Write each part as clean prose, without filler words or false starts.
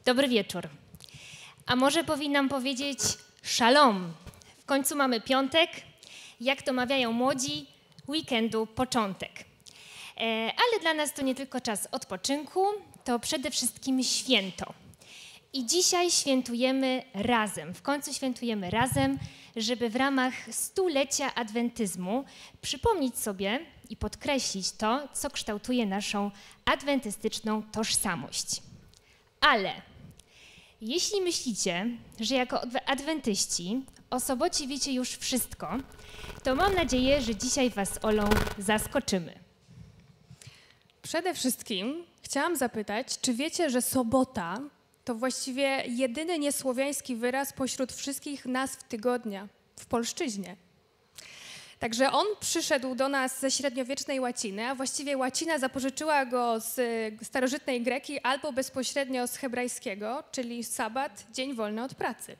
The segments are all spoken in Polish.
Dobry wieczór. A może powinnam powiedzieć szalom. W końcu mamy piątek, jak to mawiają młodzi, weekendu początek. Ale dla nas to nie tylko czas odpoczynku, to przede wszystkim święto. I dzisiaj świętujemy razem, w końcu świętujemy razem, żeby w ramach stulecia adwentyzmu przypomnieć sobie i podkreślić to, co kształtuje naszą adwentystyczną tożsamość. Ale jeśli myślicie, że jako adwentyści o sobocie wiecie już wszystko, to mam nadzieję, że dzisiaj was, Olą, zaskoczymy. Przede wszystkim chciałam zapytać, czy wiecie, że sobota to właściwie jedyny niesłowiański wyraz pośród wszystkich nazw tygodnia w polszczyźnie. Także on przyszedł do nas ze średniowiecznej łaciny, a właściwie łacina zapożyczyła go z starożytnej greki albo bezpośrednio z hebrajskiego, czyli sabat, dzień wolny od pracy.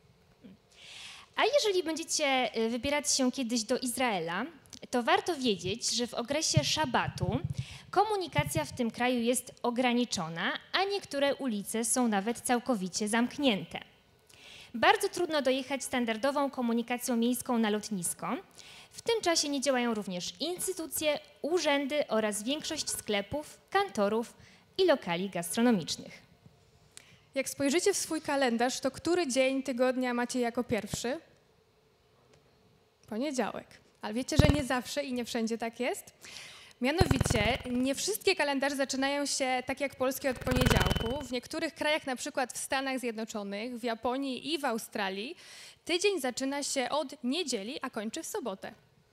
A jeżeli będziecie wybierać się kiedyś do Izraela, to warto wiedzieć, że w okresie szabatu komunikacja w tym kraju jest ograniczona, a niektóre ulice są nawet całkowicie zamknięte. Bardzo trudno dojechać standardową komunikacją miejską na lotnisko. W tym czasie nie działają również instytucje, urzędy oraz większość sklepów, kantorów i lokali gastronomicznych. Jak spojrzycie w swój kalendarz, to który dzień tygodnia macie jako pierwszy? Poniedziałek. Ale wiecie, że nie zawsze i nie wszędzie tak jest? Mianowicie, nie wszystkie kalendarze zaczynają się tak jak polskie od poniedziałku. W niektórych krajach, na przykład w Stanach Zjednoczonych, w Japonii i w Australii, tydzień zaczyna się od niedzieli, a kończy w sobotę.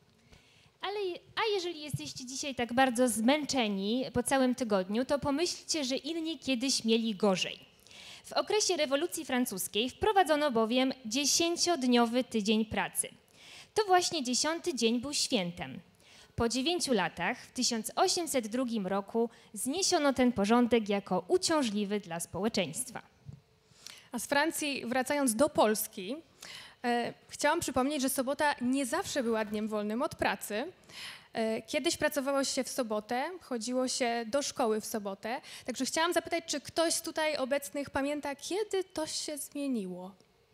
A jeżeli jesteście dzisiaj tak bardzo zmęczeni po całym tygodniu, to pomyślcie, że inni kiedyś mieli gorzej. W okresie rewolucji francuskiej wprowadzono bowiem 10-dniowy tydzień pracy. To właśnie 10. dzień był świętem. Po 9 latach, w 1802 roku, zniesiono ten porządek jako uciążliwy dla społeczeństwa. A z Francji, wracając do Polski, chciałam przypomnieć, że sobota nie zawsze była dniem wolnym od pracy. Kiedyś pracowało się w sobotę, chodziło się do szkoły w sobotę. Także chciałam zapytać, czy ktoś z tutaj obecnych pamięta, kiedy to się zmieniło?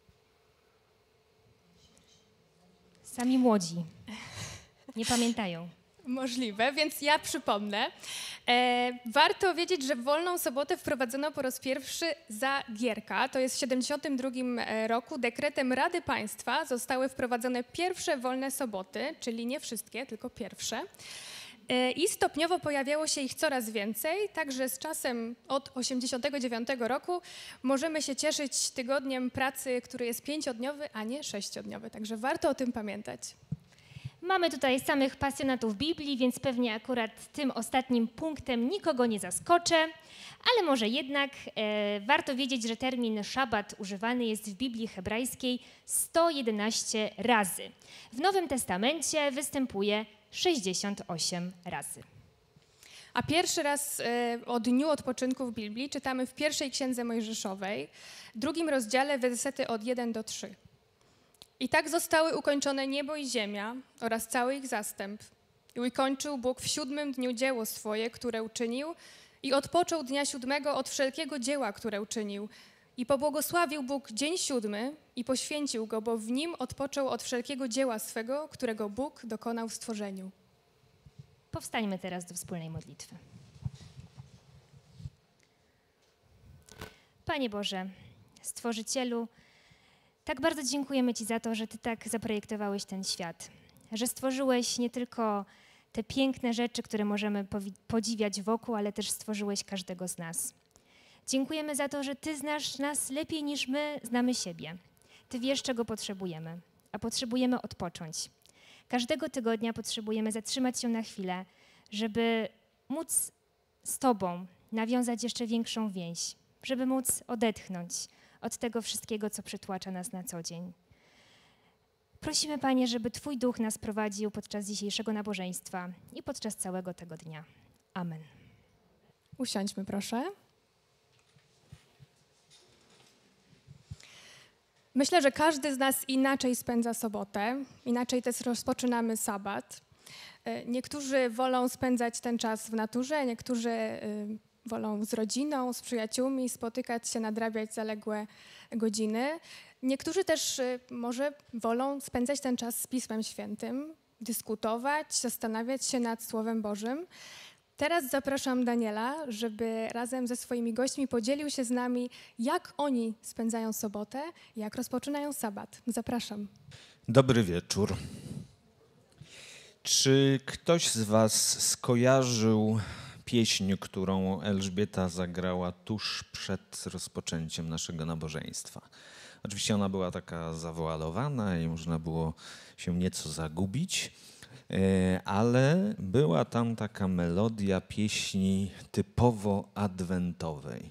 Sami młodzi nie pamiętają. Możliwe, więc ja przypomnę. Warto wiedzieć, że wolną sobotę wprowadzono po raz pierwszy za Gierka. To jest w 1972 roku. Dekretem Rady Państwa zostały wprowadzone pierwsze wolne soboty, czyli nie wszystkie, tylko pierwsze. I stopniowo pojawiało się ich coraz więcej, także z czasem od 1989 roku możemy się cieszyć tygodniem pracy, który jest 5-dniowy, a nie 6-dniowy. Także warto o tym pamiętać. Mamy tutaj samych pasjonatów Biblii, więc pewnie akurat tym ostatnim punktem nikogo nie zaskoczę, ale może jednak warto wiedzieć, że termin szabat używany jest w Biblii hebrajskiej 111 razy. W Nowym Testamencie występuje 68 razy. A pierwszy raz o dniu odpoczynku w Biblii czytamy w pierwszej Księdze Mojżeszowej, 2 rozdziale, wersety od 1 do 3. I tak zostały ukończone niebo i ziemia oraz cały ich zastęp. I ukończył Bóg w 7. dniu dzieło swoje, które uczynił, i odpoczął dnia 7 od wszelkiego dzieła, które uczynił. I pobłogosławił Bóg dzień 7 i poświęcił go, bo w nim odpoczął od wszelkiego dzieła swego, którego Bóg dokonał w stworzeniu. Powstańmy teraz do wspólnej modlitwy. Panie Boże, Stworzycielu, tak bardzo dziękujemy Ci za to, że Ty tak zaprojektowałeś ten świat, że stworzyłeś nie tylko te piękne rzeczy, które możemy podziwiać wokół, ale też stworzyłeś każdego z nas. Dziękujemy za to, że Ty znasz nas lepiej niż my znamy siebie. Ty wiesz, czego potrzebujemy, a potrzebujemy odpocząć. Każdego tygodnia potrzebujemy zatrzymać się na chwilę, żeby móc z Tobą nawiązać jeszcze większą więź, żeby móc odetchnąć od tego wszystkiego, co przytłacza nas na co dzień. Prosimy, Panie, żeby Twój Duch nas prowadził podczas dzisiejszego nabożeństwa i podczas całego tego dnia. Amen. Usiądźmy, proszę. Myślę, że każdy z nas inaczej spędza sobotę, inaczej też rozpoczynamy sabat. Niektórzy wolą spędzać ten czas w naturze, niektórzy wolą z rodziną, z przyjaciółmi spotykać się, nadrabiać zaległe godziny. Niektórzy też może wolą spędzać ten czas z Pismem Świętym, dyskutować, zastanawiać się nad Słowem Bożym. Teraz zapraszam Daniela, żeby razem ze swoimi gośćmi podzielił się z nami, jak oni spędzają sobotę, jak rozpoczynają sabat. Zapraszam. Dobry wieczór. Czy ktoś z was skojarzył pieśń, którą Elżbieta zagrała tuż przed rozpoczęciem naszego nabożeństwa? Oczywiście ona była taka zawoalowana i można było się nieco zagubić, ale była tam taka melodia pieśni typowo adwentowej.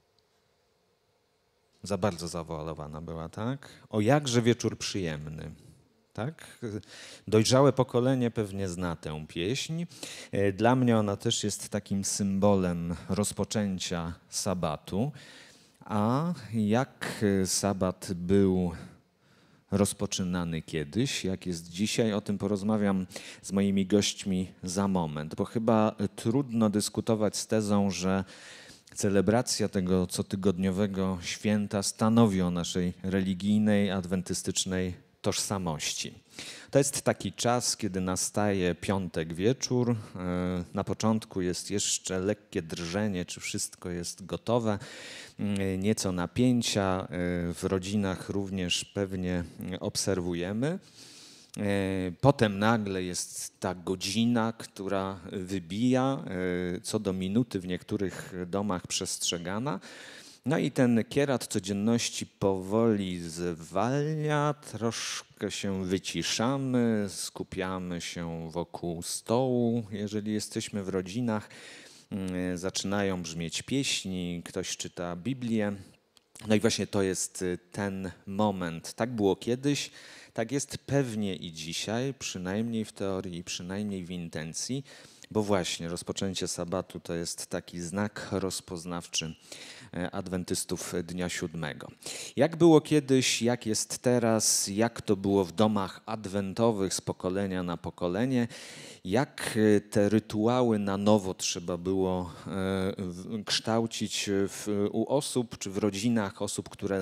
Za bardzo zawoalowana była, tak? O jakże wieczór przyjemny. Tak? Dojrzałe pokolenie pewnie zna tę pieśń. Dla mnie ona też jest takim symbolem rozpoczęcia sabatu. A jak sabat był rozpoczynany kiedyś, jak jest dzisiaj, o tym porozmawiam z moimi gośćmi za moment, bo chyba trudno dyskutować z tezą, że celebracja tego cotygodniowego święta stanowi o naszej religijnej, adwentystycznej tożsamości. To jest taki czas, kiedy nastaje piątek wieczór. Na początku jest jeszcze lekkie drżenie, czy wszystko jest gotowe. Nieco napięcia w rodzinach również pewnie obserwujemy. Potem nagle jest ta godzina, która wybija, co do minuty w niektórych domach przestrzegana. No i ten kierat codzienności powoli zwalnia, troszkę się wyciszamy, skupiamy się wokół stołu, jeżeli jesteśmy w rodzinach. Zaczynają brzmieć pieśni, ktoś czyta Biblię. No i właśnie to jest ten moment. Tak było kiedyś, tak jest pewnie i dzisiaj, przynajmniej w teorii, przynajmniej w intencji, bo właśnie rozpoczęcie sabatu to jest taki znak rozpoznawczy adwentystów Dnia Siódmego. Jak było kiedyś, jak jest teraz, jak to było w domach adwentowych z pokolenia na pokolenie, jak te rytuały na nowo trzeba było kształcić u osób czy w rodzinach osób, które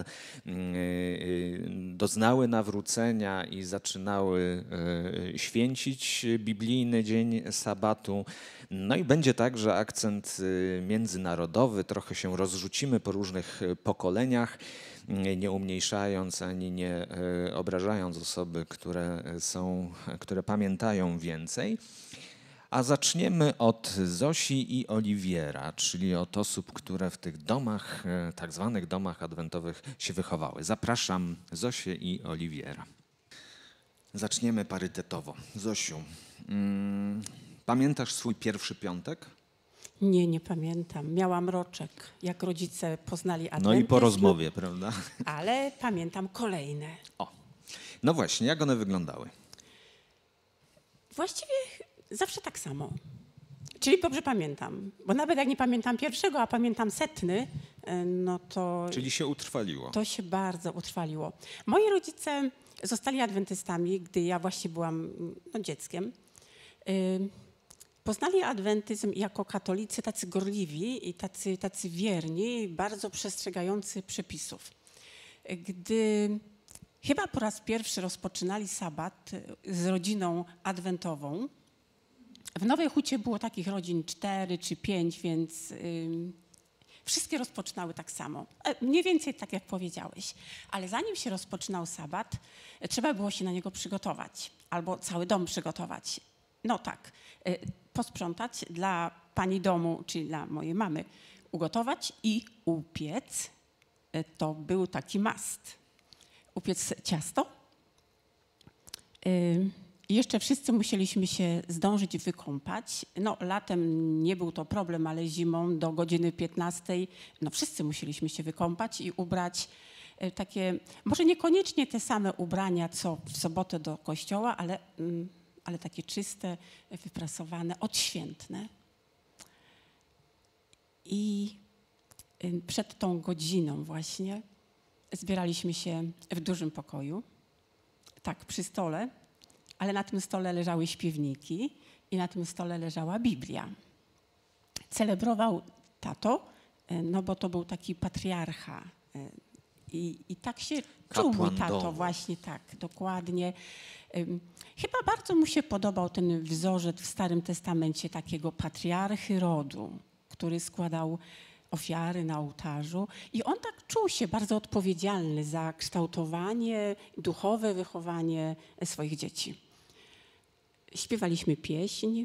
doznały nawrócenia i zaczynały święcić biblijny dzień sabatu. No i będzie także akcent międzynarodowy, trochę się rozrzucimy po różnych pokoleniach, nie umniejszając ani nie obrażając osoby, które pamiętają więcej. A zaczniemy od Zosi i Oliwiera, czyli od osób, które w tych domach, tak zwanych domach adwentowych się wychowały. Zapraszam Zosię i Oliwiera. Zaczniemy parytetowo. Zosiu, pamiętasz swój pierwszy piątek? Nie pamiętam. Miałam roczek, jak rodzice poznali adwentyzm. No i po rozmowie, prawda? Ale pamiętam kolejne. O, no właśnie, jak one wyglądały? Właściwie zawsze tak samo. Czyli dobrze pamiętam. Bo nawet jak nie pamiętam pierwszego, a pamiętam 100, no to... Czyli się utrwaliło. To się bardzo utrwaliło. Moi rodzice zostali adwentystami, gdy ja właśnie byłam dzieckiem. Poznali adwentyzm jako katolicy tacy gorliwi i tacy wierni, bardzo przestrzegający przepisów. Gdy chyba po raz pierwszy rozpoczynali sabat z rodziną adwentową, w Nowej Hucie było takich rodzin 4 czy 5, więc wszystkie rozpoczynały tak samo. Mniej więcej tak, jak powiedziałeś. Ale zanim się rozpoczynał sabat, trzeba było się na niego przygotować albo cały dom przygotować. No tak, posprzątać dla pani domu, czyli dla mojej mamy, ugotować i upiec. To był taki must. Upiec ciasto. I jeszcze wszyscy musieliśmy się zdążyć wykąpać. No latem nie był to problem, ale zimą do godziny 15 no wszyscy musieliśmy się wykąpać i ubrać takie, może niekoniecznie te same ubrania, co w sobotę do kościoła, ale takie czyste, wyprasowane, odświętne. I przed tą godziną właśnie zbieraliśmy się w dużym pokoju, tak przy stole, ale na tym stole leżały śpiewniki i na tym stole leżała Biblia. Celebrował tato, no bo to był taki patriarcha. I tak się czuł mój tato, domu. właśnie tak, dokładnie. Chyba bardzo mu się podobał ten wzorzec w Starym Testamencie takiego patriarchy rodu, który składał ofiary na ołtarzu i on tak czuł się bardzo odpowiedzialny za kształtowanie, duchowe wychowanie swoich dzieci. Śpiewaliśmy pieśń,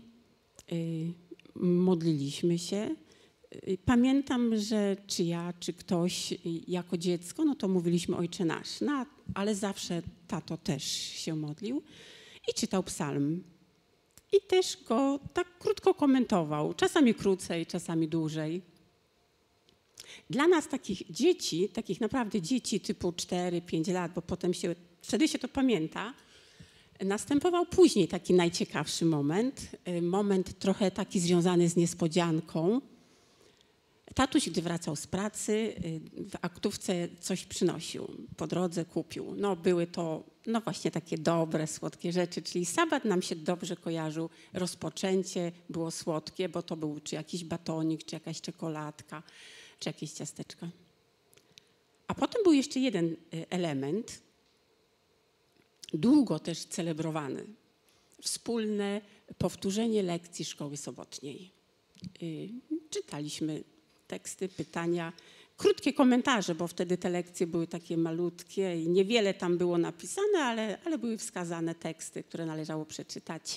modliliśmy się. Pamiętam, że czy ja, czy ktoś jako dziecko, no to mówiliśmy Ojcze Nasz, no, ale zawsze tato też się modlił i czytał psalm. I też go tak krótko komentował, czasami krócej, czasami dłużej. Dla nas takich dzieci, takich naprawdę dzieci typu 4-5 lat, bo wtedy się to pamięta, następował później taki najciekawszy moment trochę taki związany z niespodzianką. Tatuś, gdy wracał z pracy, w aktówce coś przynosił, po drodze kupił. No były to właśnie takie dobre, słodkie rzeczy, czyli sabat nam się dobrze kojarzył, rozpoczęcie było słodkie, bo to był czy jakiś batonik, czy jakaś czekoladka, czy jakieś ciasteczka. A potem był jeszcze jeden element, długo też celebrowany. Wspólne powtórzenie lekcji szkoły sobotniej. Czytaliśmy teksty, pytania, krótkie komentarze, bo wtedy te lekcje były takie malutkie i niewiele tam było napisane, ale były wskazane teksty, które należało przeczytać.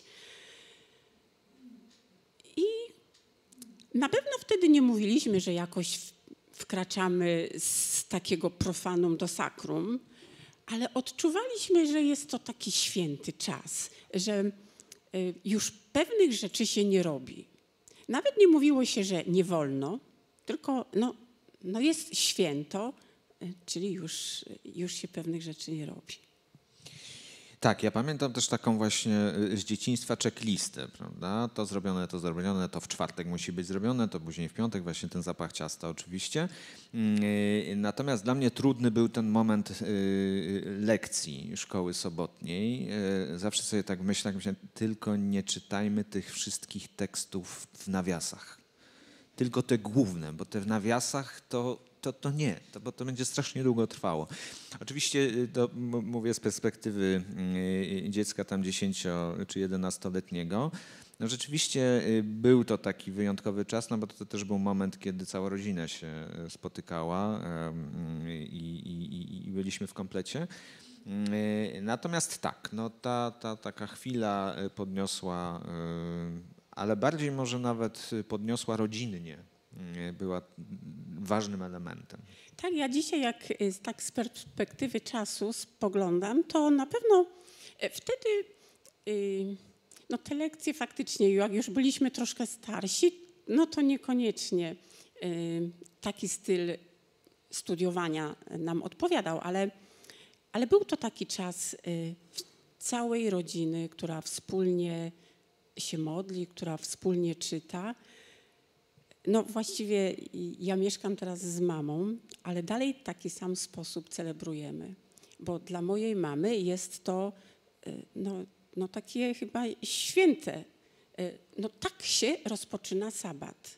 I na pewno wtedy nie mówiliśmy, że jakoś wkraczamy z takiego profanum do sakrum, ale odczuwaliśmy, że jest to taki święty czas, że już pewnych rzeczy się nie robi. Nawet nie mówiło się, że nie wolno, tylko no jest święto, czyli już się pewnych rzeczy nie robi. Tak, ja pamiętam też taką właśnie z dzieciństwa checklistę, prawda? To zrobione, to w czwartek musi być zrobione, to później w piątek, właśnie ten zapach ciasta oczywiście. Natomiast dla mnie trudny był ten moment lekcji szkoły sobotniej. Zawsze sobie tak myślę, tylko nie czytajmy tych wszystkich tekstów w nawiasach. Tylko te główne, bo te w nawiasach to nie, bo to będzie strasznie długo trwało. Oczywiście to mówię z perspektywy dziecka tam 10 czy 11-letniego. No rzeczywiście był to taki wyjątkowy czas, no bo to też był moment, kiedy cała rodzina się spotykała i byliśmy w komplecie. Natomiast tak, no ta taka chwila podniosła, ale bardziej może nawet podniosła rodzinnie, była ważnym elementem. Tak, ja dzisiaj jak tak z perspektywy czasu spoglądam, to na pewno wtedy no te lekcje faktycznie, jak już byliśmy troszkę starsi, no to niekoniecznie taki styl studiowania nam odpowiadał, ale był to taki czas całej rodziny, która wspólnie się modli, która wspólnie czyta. No właściwie ja mieszkam teraz z mamą, ale dalej w taki sam sposób celebrujemy, bo dla mojej mamy jest to no takie chyba święte. No tak się rozpoczyna sabat.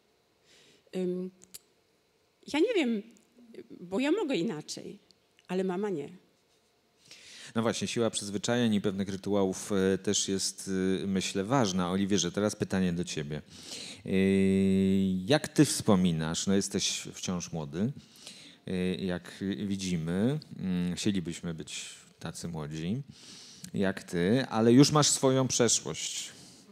Ja nie wiem, bo ja mogę inaczej, ale mama nie. No właśnie, siła przyzwyczajeń i pewnych rytuałów też jest, myślę, ważna. Oliwierze, teraz pytanie do ciebie. Jak ty wspominasz, no jesteś wciąż młody, jak widzimy, chcielibyśmy być tacy młodzi jak ty, ale już masz swoją przeszłość,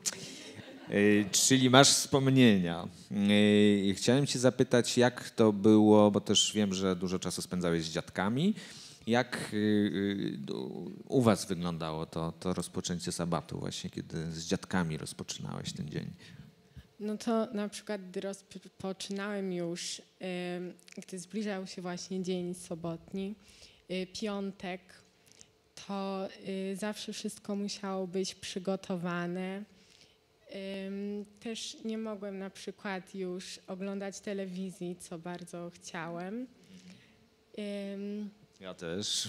czyli masz wspomnienia. Chciałem cię zapytać, jak to było, bo też wiem, że dużo czasu spędzałeś z dziadkami. Jak u was wyglądało to rozpoczęcie sabatu właśnie, kiedy z dziadkami rozpoczynałeś ten dzień? No to na przykład, gdy rozpoczynałem już, gdy zbliżał się właśnie dzień sobotni, piątek, to zawsze wszystko musiało być przygotowane. Też nie mogłem na przykład już oglądać telewizji, co bardzo chciałem. Ja też.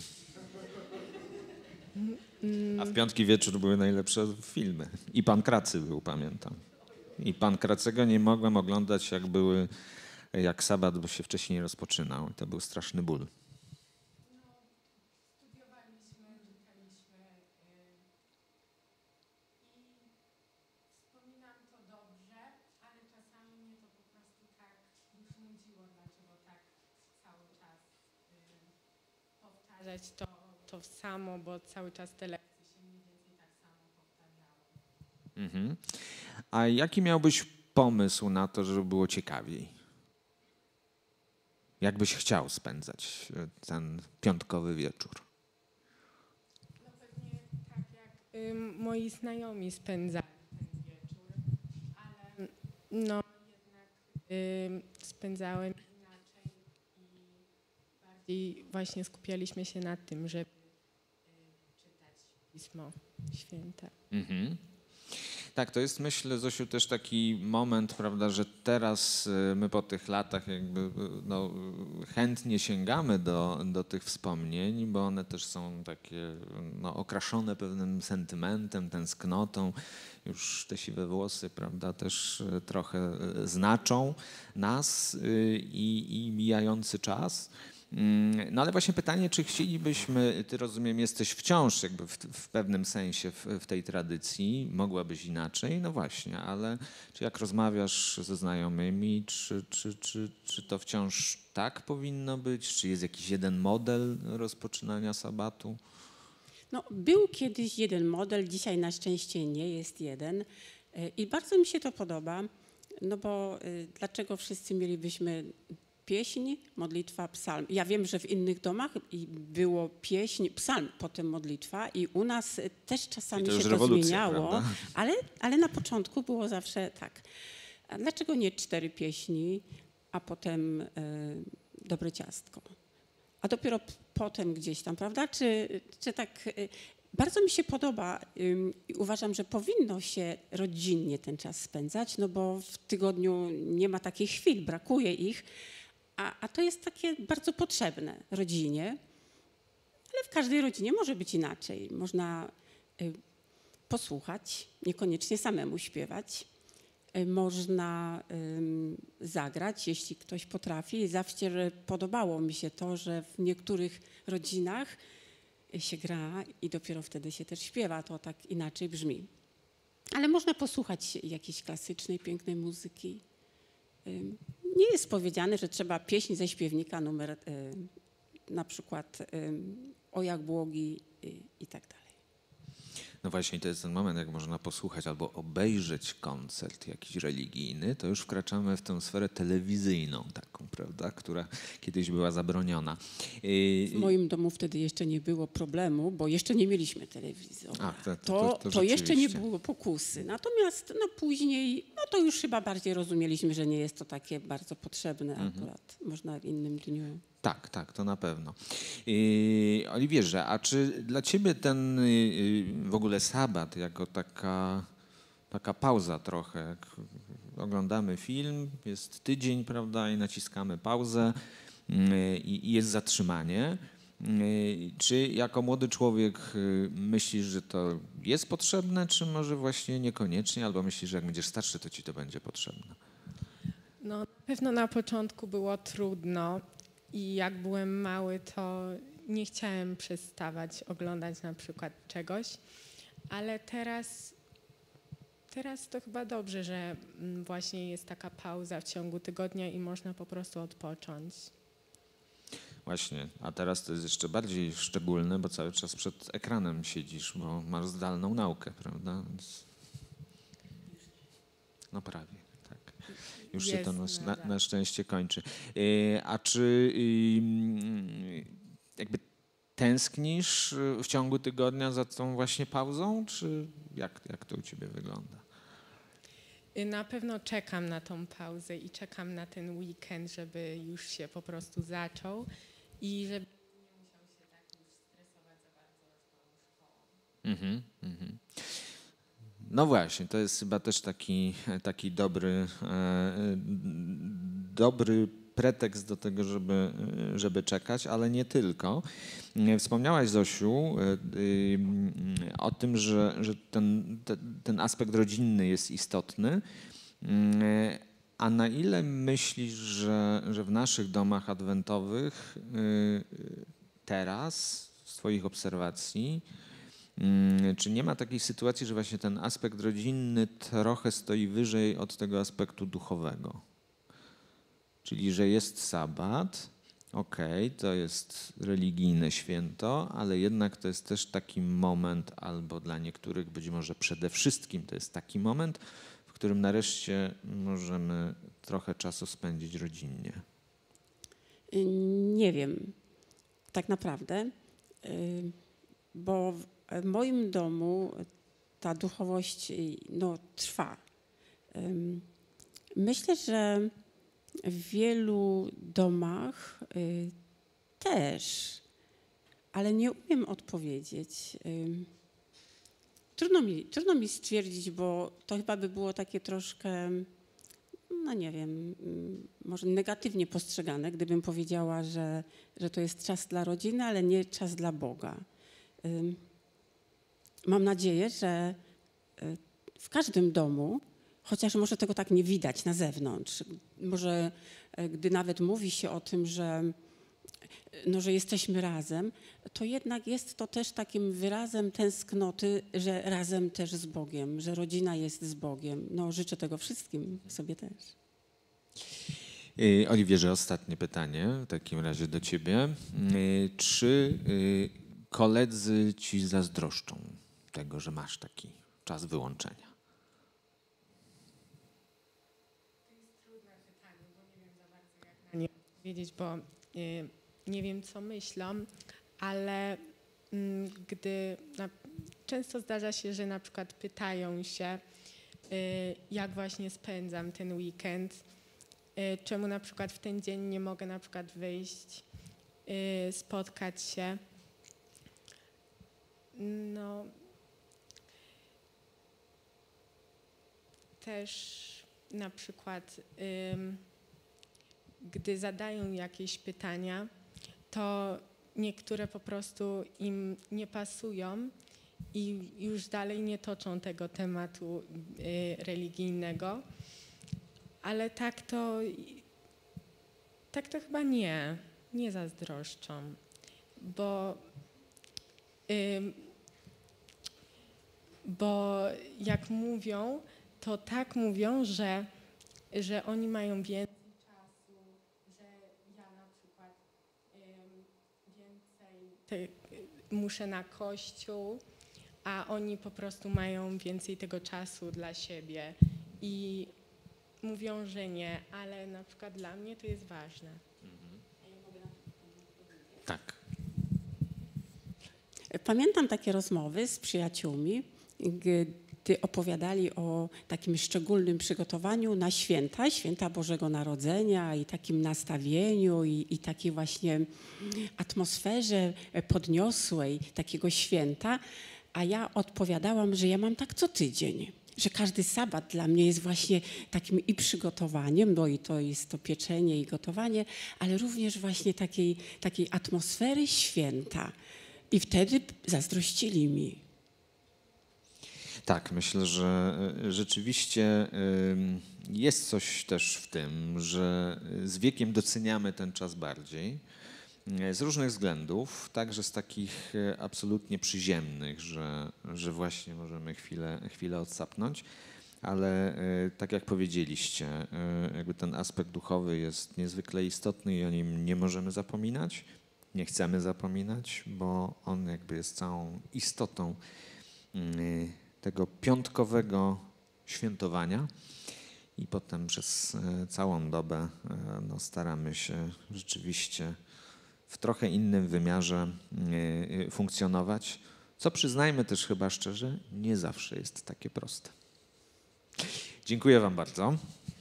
A w piątki wieczór były najlepsze filmy. I Pan Kracy był, pamiętam. I Pankracego nie mogłem oglądać, jak Sabat by się wcześniej rozpoczynał. To był straszny ból. Wspominam to dobrze, ale czasami mnie to po prostu tak już nudziło, dlaczego tak cały czas powtarzać to samo, bo cały czas te lekcje się mniej więcej tak samo powtarzały. Mhm. A jaki miałbyś pomysł na to, żeby było ciekawiej? Jak byś chciał spędzać ten piątkowy wieczór? No pewnie tak jak moi znajomi spędzali ten wieczór, ale no jednak spędzałem inaczej i bardziej właśnie skupialiśmy się na tym, żeby czytać Pismo Święte. Mhm. Tak, to jest, myślę, Zosiu, też taki moment, prawda, że teraz my po tych latach jakby chętnie sięgamy do tych wspomnień, bo one też są takie okraszone pewnym sentymentem, tęsknotą. Już te siwe włosy, prawda, też trochę znaczą nas i mijający czas. No ale właśnie pytanie, czy chcielibyśmy, ty rozumiem, jesteś wciąż jakby w pewnym sensie w tej tradycji, mogłabyś inaczej, no właśnie, ale czy jak rozmawiasz ze znajomymi, czy to wciąż tak powinno być, czy jest jakiś jeden model rozpoczynania sabatu? No, był kiedyś jeden model, dzisiaj na szczęście nie jest jeden i bardzo mi się to podoba, no bo dlaczego wszyscy mielibyśmy pieśń, modlitwa, psalm. Ja wiem, że w innych domach było pieśń, psalm, potem modlitwa i u nas też czasami się to zmieniało, ale na początku było zawsze tak. A dlaczego nie 4 pieśni, a potem dobre ciastko? A dopiero potem gdzieś tam, prawda? Czy tak... Bardzo mi się podoba i uważam, że powinno się rodzinnie ten czas spędzać, no bo w tygodniu nie ma takich chwil, brakuje ich, a to jest takie bardzo potrzebne rodzinie, ale w każdej rodzinie może być inaczej. Można posłuchać, niekoniecznie samemu śpiewać. Można zagrać, jeśli ktoś potrafi. Zawsze podobało mi się to, że w niektórych rodzinach się gra i dopiero wtedy się też śpiewa. To tak inaczej brzmi. Ale można posłuchać jakiejś klasycznej, pięknej muzyki. Nie jest powiedziane, że trzeba pieśń ze śpiewnika numer na przykład O jak błogi i tak dalej. No właśnie, to jest ten moment, jak można posłuchać albo obejrzeć koncert jakiś religijny, to już wkraczamy w tę sferę telewizyjną taką, prawda, która kiedyś była zabroniona. W moim domu wtedy jeszcze nie było problemu, bo jeszcze nie mieliśmy telewizora. To jeszcze nie było pokusy. Natomiast później, to już chyba bardziej rozumieliśmy, że nie jest to takie bardzo potrzebne akurat. Można w innym dniu. Tak, to na pewno. Oliwierze, a czy dla ciebie ten w ogóle sabat jako taka pauza trochę, jak oglądamy film, jest tydzień, prawda, i naciskamy pauzę i jest zatrzymanie. Czy jako młody człowiek myślisz, że to jest potrzebne, czy może właśnie niekoniecznie, albo myślisz, że jak będziesz starszy, to ci to będzie potrzebne? No, na pewno na początku było trudno. I jak byłem mały, to nie chciałem przestawać oglądać na przykład czegoś, ale teraz to chyba dobrze, że właśnie jest taka pauza w ciągu tygodnia i można po prostu odpocząć. Właśnie, a teraz to jest jeszcze bardziej szczególne, bo cały czas przed ekranem siedzisz, bo masz zdalną naukę, prawda? Więc... No prawie, tak. Już się to na szczęście kończy. A czy jakby tęsknisz w ciągu tygodnia za tą właśnie pauzą, czy jak to u ciebie wygląda? Na pewno czekam na tą pauzę i czekam na ten weekend, żeby już się po prostu zaczął i żeby nie musiał się tak już stresować za bardzo z tą szkołą. No właśnie, to jest chyba też taki dobry pretekst do tego, żeby czekać, ale nie tylko. Wspomniałaś, Zosiu, o tym, że ten aspekt rodzinny jest istotny. A na ile myślisz, że w naszych domach adwentowych teraz, z twoich obserwacji, czy nie ma takiej sytuacji, że właśnie ten aspekt rodzinny trochę stoi wyżej od tego aspektu duchowego? Czyli, że jest sabat, okej, to jest religijne święto, ale jednak to jest też taki moment, albo dla niektórych być może przede wszystkim to jest taki moment, w którym nareszcie możemy trochę czasu spędzić rodzinnie. Nie wiem, tak naprawdę, bo w moim domu ta duchowość trwa. Myślę, że w wielu domach też, ale nie umiem odpowiedzieć. Trudno mi stwierdzić, bo to chyba by było takie troszkę, no nie wiem, może negatywnie postrzegane, gdybym powiedziała, że to jest czas dla rodziny, ale nie czas dla Boga. Mam nadzieję, że w każdym domu, chociaż może tego tak nie widać na zewnątrz, może gdy nawet mówi się o tym, że jesteśmy razem, to jednak jest to też takim wyrazem tęsknoty, że razem też z Bogiem, że rodzina jest z Bogiem. Życzę tego wszystkim, sobie też. Oliwierze, ostatnie pytanie w takim razie do ciebie. Czy koledzy ci zazdroszczą tego, że masz taki czas wyłączenia? Nie powiedzieć, bo nie wiem, co myślą, ale często zdarza się, że na przykład pytają się, jak właśnie spędzam ten weekend, czemu na przykład w ten dzień nie mogę na przykład wyjść, spotkać się. Też na przykład gdy zadają jakieś pytania, to niektóre po prostu im nie pasują i już dalej nie toczą tego tematu religijnego. Ale tak to chyba nie zazdroszczą, bo jak mówią, to tak mówią, że oni mają więcej czasu, że ja na przykład więcej muszę na kościół, a oni po prostu mają więcej tego czasu dla siebie i mówią, że nie, ale na przykład dla mnie to jest ważne. Tak. Pamiętam takie rozmowy z przyjaciółmi, gdy opowiadali o takim szczególnym przygotowaniu na święta Bożego Narodzenia i takim nastawieniu i takiej właśnie atmosferze podniosłej takiego święta, a ja odpowiadałam, że ja mam tak co tydzień, że każdy sabat dla mnie jest właśnie takim i przygotowaniem, bo i to jest to pieczenie i gotowanie, ale również właśnie takiej atmosfery święta. I wtedy zazdrościli mi. Tak, myślę, że rzeczywiście jest coś też w tym, że z wiekiem doceniamy ten czas bardziej. Z różnych względów, także z takich absolutnie przyziemnych, że właśnie możemy chwilę odsapnąć, ale tak jak powiedzieliście, jakby ten aspekt duchowy jest niezwykle istotny i o nim nie możemy zapominać, nie chcemy zapominać, bo on jakby jest całą istotą tego piątkowego świętowania i potem przez całą dobę staramy się rzeczywiście w trochę innym wymiarze funkcjonować, co przyznajmy też chyba szczerze, nie zawsze jest takie proste. Dziękuję wam bardzo.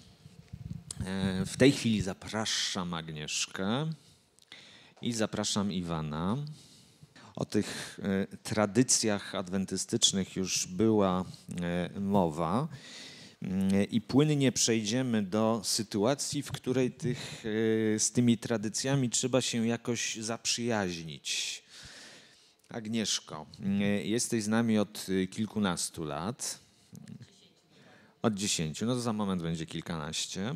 W tej chwili zapraszam Agnieszkę i zapraszam Iwana. O tych tradycjach adwentystycznych już była mowa i płynnie przejdziemy do sytuacji, w której z tymi tradycjami trzeba się jakoś zaprzyjaźnić. Agnieszko, jesteś z nami od kilkunastu lat. Od 10, no to za moment będzie kilkanaście.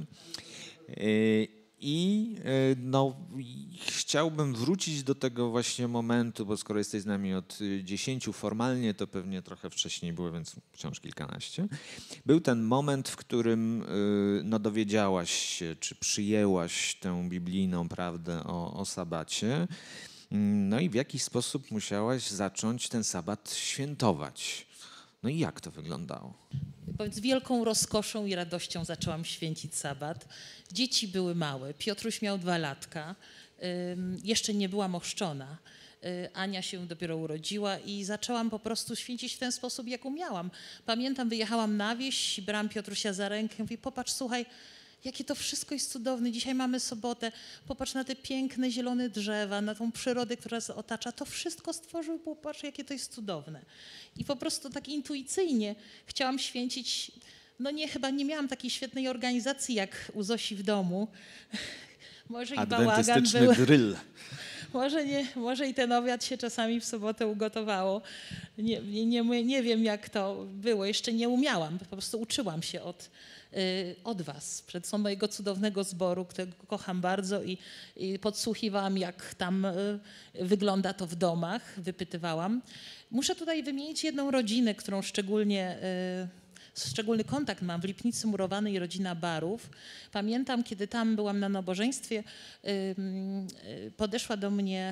Chciałbym wrócić do tego właśnie momentu, bo skoro jesteś z nami od 10 formalnie, to pewnie trochę wcześniej było, więc wciąż kilkanaście. Był ten moment, w którym dowiedziałaś się, czy przyjęłaś tę biblijną prawdę o sabacie, no i w jakiś sposób musiałaś zacząć ten sabat świętować. No i jak to wyglądało? Z wielką rozkoszą i radością zaczęłam święcić sabat. Dzieci były małe, Piotruś miał 2 latka, jeszcze nie byłam ochrzczona. Ania się dopiero urodziła i zaczęłam po prostu święcić w ten sposób, jak umiałam. Pamiętam, wyjechałam na wieś, brałam Piotrusia za rękę, mówię, popatrz, słuchaj, jakie to wszystko jest cudowne. Dzisiaj mamy sobotę. Popatrz na te piękne, zielone drzewa, na tą przyrodę, która nas otacza. To wszystko stworzył, popatrz, jakie to jest cudowne. I po prostu tak intuicyjnie chciałam święcić. No chyba nie miałam takiej świetnej organizacji jak u Zosi w domu. Może i bałagan był. Drill. Może i ten obiad się czasami w sobotę ugotowało. Nie wiem, jak to było. Jeszcze nie umiałam. Po prostu uczyłam się od was, przed mojego cudownego zboru, którego kocham bardzo i podsłuchiwałam, jak tam wygląda to w domach, wypytywałam. Muszę tutaj wymienić jedną rodzinę, którą szczególny kontakt mam w Lipnicy Murowanej, rodzina Barów. Pamiętam, kiedy tam byłam na nabożeństwie, podeszła do mnie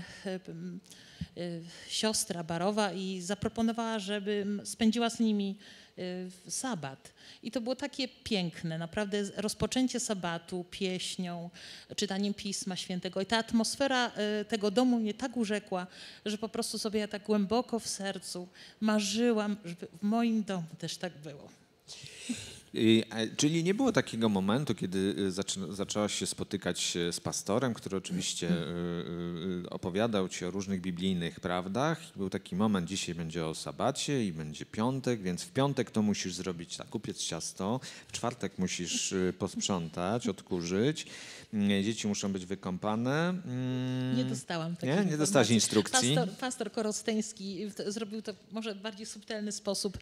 siostra Barowa i zaproponowała, żebym spędziła z nimi sabat. I to było takie piękne, naprawdę rozpoczęcie sabatu pieśnią, czytaniem Pisma Świętego. I ta atmosfera tego domu mnie tak urzekła, że po prostu sobie ja tak głęboko w sercu marzyłam, żeby w moim domu też tak było. Czyli nie było takiego momentu, kiedy zaczęłaś się spotykać z pastorem, który oczywiście opowiadał ci o różnych biblijnych prawdach. Był taki moment, dzisiaj będzie o sabacie i będzie piątek, więc w piątek to musisz zrobić tak, upiec ciasto, w czwartek musisz posprzątać, odkurzyć, dzieci muszą być wykąpane. Nie dostałam takiej Nie dostałaś instrukcji? Pastor Korosteński zrobił to może w bardziej subtelny sposób.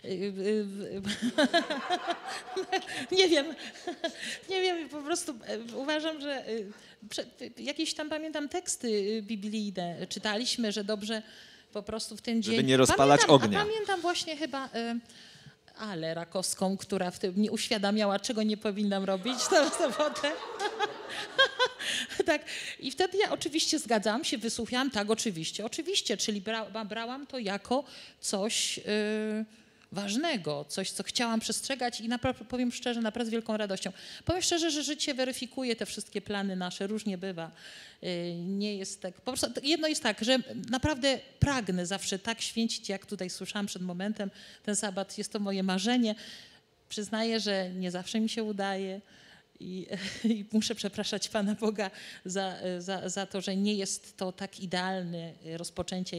Nie wiem, po prostu uważam, że jakieś tam, pamiętam, teksty biblijne czytaliśmy, że dobrze po prostu w ten dzień... Żeby nie rozpalać ognia. Pamiętam właśnie chyba Ale Rakowską, która mnie uświadamiała, czego nie powinnam robić tę sobotę. Tak. I wtedy ja oczywiście zgadzałam się, wysłuchałam, tak, oczywiście, czyli brałam to jako coś... ważnego, coś, co chciałam przestrzegać i powiem szczerze, naprawdę z wielką radością. Powiem szczerze, że życie weryfikuje te wszystkie plany nasze, różnie bywa. Nie jest tak, po prostu jedno jest tak, że naprawdę pragnę zawsze tak święcić, jak tutaj słyszałam przed momentem, ten sabat, jest to moje marzenie. Przyznaję, że nie zawsze mi się udaje i muszę przepraszać Pana Boga za to, że nie jest to tak idealne rozpoczęcie,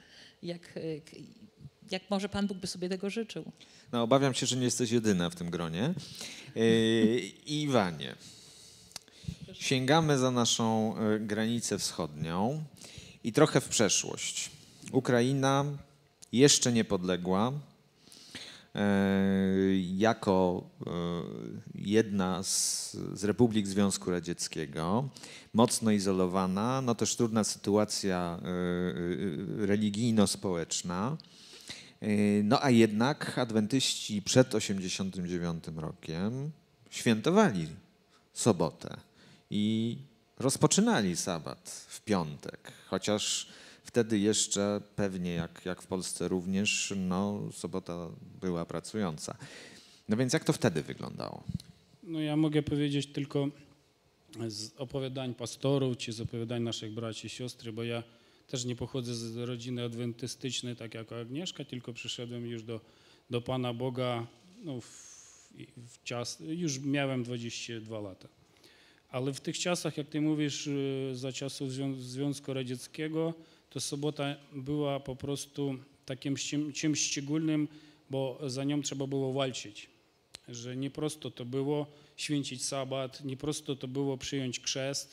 jak może Pan Bóg by sobie tego życzył. No, obawiam się, że nie jesteś jedyna w tym gronie. Iwanie, sięgamy za naszą granicę wschodnią i trochę w przeszłość. Ukraina jeszcze niepodległa, jako jedna z republik Związku Radzieckiego, mocno izolowana, no też trudna sytuacja religijno-społeczna. No a jednak adwentyści przed 89 rokiem świętowali sobotę i rozpoczynali sabat w piątek, chociaż wtedy jeszcze pewnie jak w Polsce również, no sobota była pracująca. No więc jak to wtedy wyglądało? No ja mogę powiedzieć tylko z opowiadań pastorów czy z opowiadań naszych braci i siostry, bo ja też nie pochodzę z rodziny adwentystycznej, tak jak Agnieszka, tylko przyszedłem już do Pana Boga no, już miałem 22 lata. Ale w tych czasach, jak ty mówisz, za czasów Związku Radzieckiego, to sobota była po prostu takim czymś szczególnym, bo za nią trzeba było walczyć. Że nie prosto to było święcić sabat, nie prosto to było przyjąć chrzest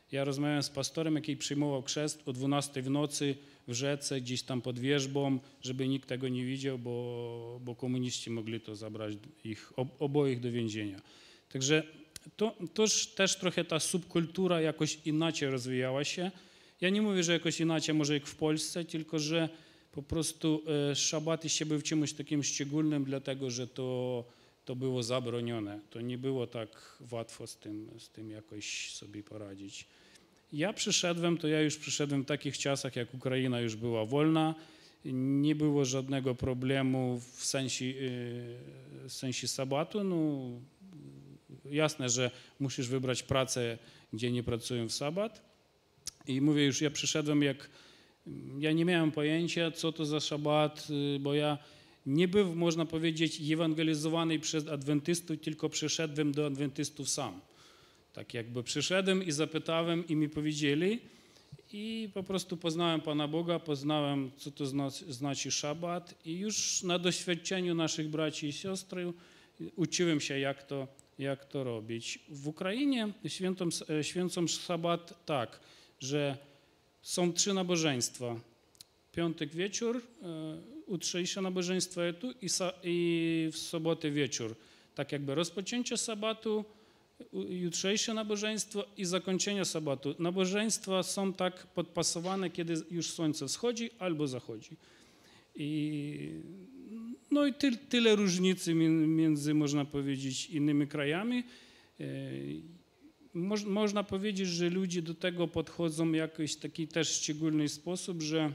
Ja rozmawiałem z pastorem, jaki przyjmował chrzest o 12 w nocy w rzece, gdzieś tam pod wierzbą, żeby nikt tego nie widział, bo komuniści mogli to zabrać ich oboich do więzienia. Także to też trochę ta subkultura jakoś inaczej rozwijała się. Ja nie mówię, że jakoś inaczej może jak w Polsce, tylko że po prostu szabaty się był czymś takim szczególnym, dlatego że to było zabronione. To nie było tak łatwo z tym jakoś sobie poradzić. Ja już przyszedłem w takich czasach, jak Ukraina już była wolna, nie było żadnego problemu w sensie sabatu. No, jasne, że musisz wybrać pracę, gdzie nie pracują w sabat. I mówię już, ja przyszedłem ja nie miałem pojęcia, co to za szabat, bo ja nie był, można powiedzieć, ewangelizowany przez adwentystów, tylko przyszedłem do adwentystów sam. Tak jakby przyszedłem i zapytałem i mi powiedzieli i po prostu poznałem Pana Boga, poznałem, co to znaczy szabat i już na doświadczeniu naszych braci i siostry uczyłem się, jak to robić. W Ukrainie święcą szabat tak, że są 3 nabożeństwa. Piątek wieczór, jutrzejsze nabożeństwo i w sobotę wieczór. Tak jakby rozpoczęcie sabatu, jutrzejsze nabożeństwo i zakończenie sabatu. Nabożeństwa są tak podpasowane, kiedy już słońce wschodzi albo zachodzi. No i tyle różnicy między, można powiedzieć, innymi krajami. Można powiedzieć, że ludzie do tego podchodzą w jakiś taki też szczególny sposób, że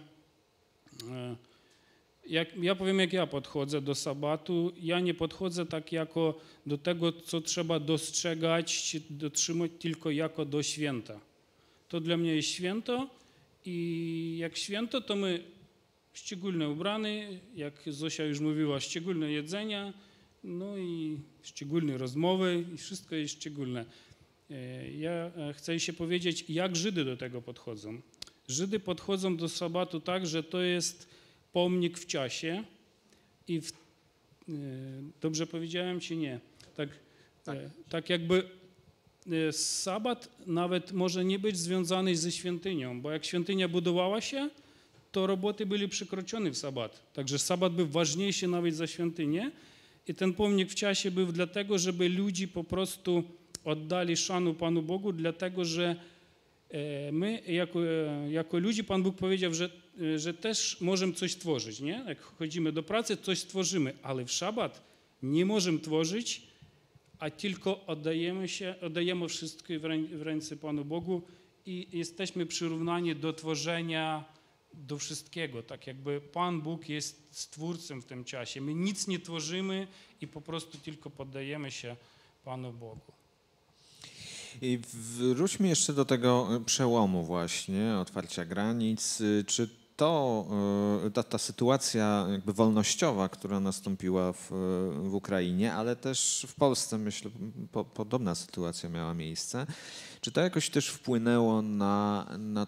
ja powiem, jak ja podchodzę do sabatu. Ja nie podchodzę tak jako do tego, co trzeba dostrzegać, czy dotrzymać, tylko jako do święta. To dla mnie jest święto i jak święto, to my szczególnie ubrani, jak Zosia już mówiła, szczególne jedzenia, no i szczególne rozmowy i wszystko jest szczególne. Ja chcę się powiedzieć, jak Żydy do tego podchodzą. Żydy podchodzą do sabatu tak, że to jest pomnik w czasie i dobrze powiedziałem czy nie? Tak jakby sabat nawet może nie być związany ze świątynią, bo jak świątynia budowała się, to roboty były przekroczone w sabat. Także sabat był ważniejszy nawet za świątynię i ten pomnik w czasie był dlatego, żeby ludzie po prostu oddali szanu Panu Bogu, dlatego że my jako ludzie, Pan Bóg powiedział, że też możemy coś tworzyć, nie? Jak chodzimy do pracy, coś stworzymy, ale w szabat nie możemy tworzyć, a tylko oddajemy wszystko w ręce Panu Bogu i jesteśmy przyrównani do tworzenia, do wszystkiego. Tak jakby Pan Bóg jest stwórcą w tym czasie. My nic nie tworzymy i po prostu tylko poddajemy się Panu Bogu. I wróćmy jeszcze do tego przełomu właśnie, otwarcia granic. Czy ta sytuacja jakby wolnościowa, która nastąpiła w Ukrainie, ale też w Polsce, myślę, podobna sytuacja miała miejsce, czy to jakoś też wpłynęło na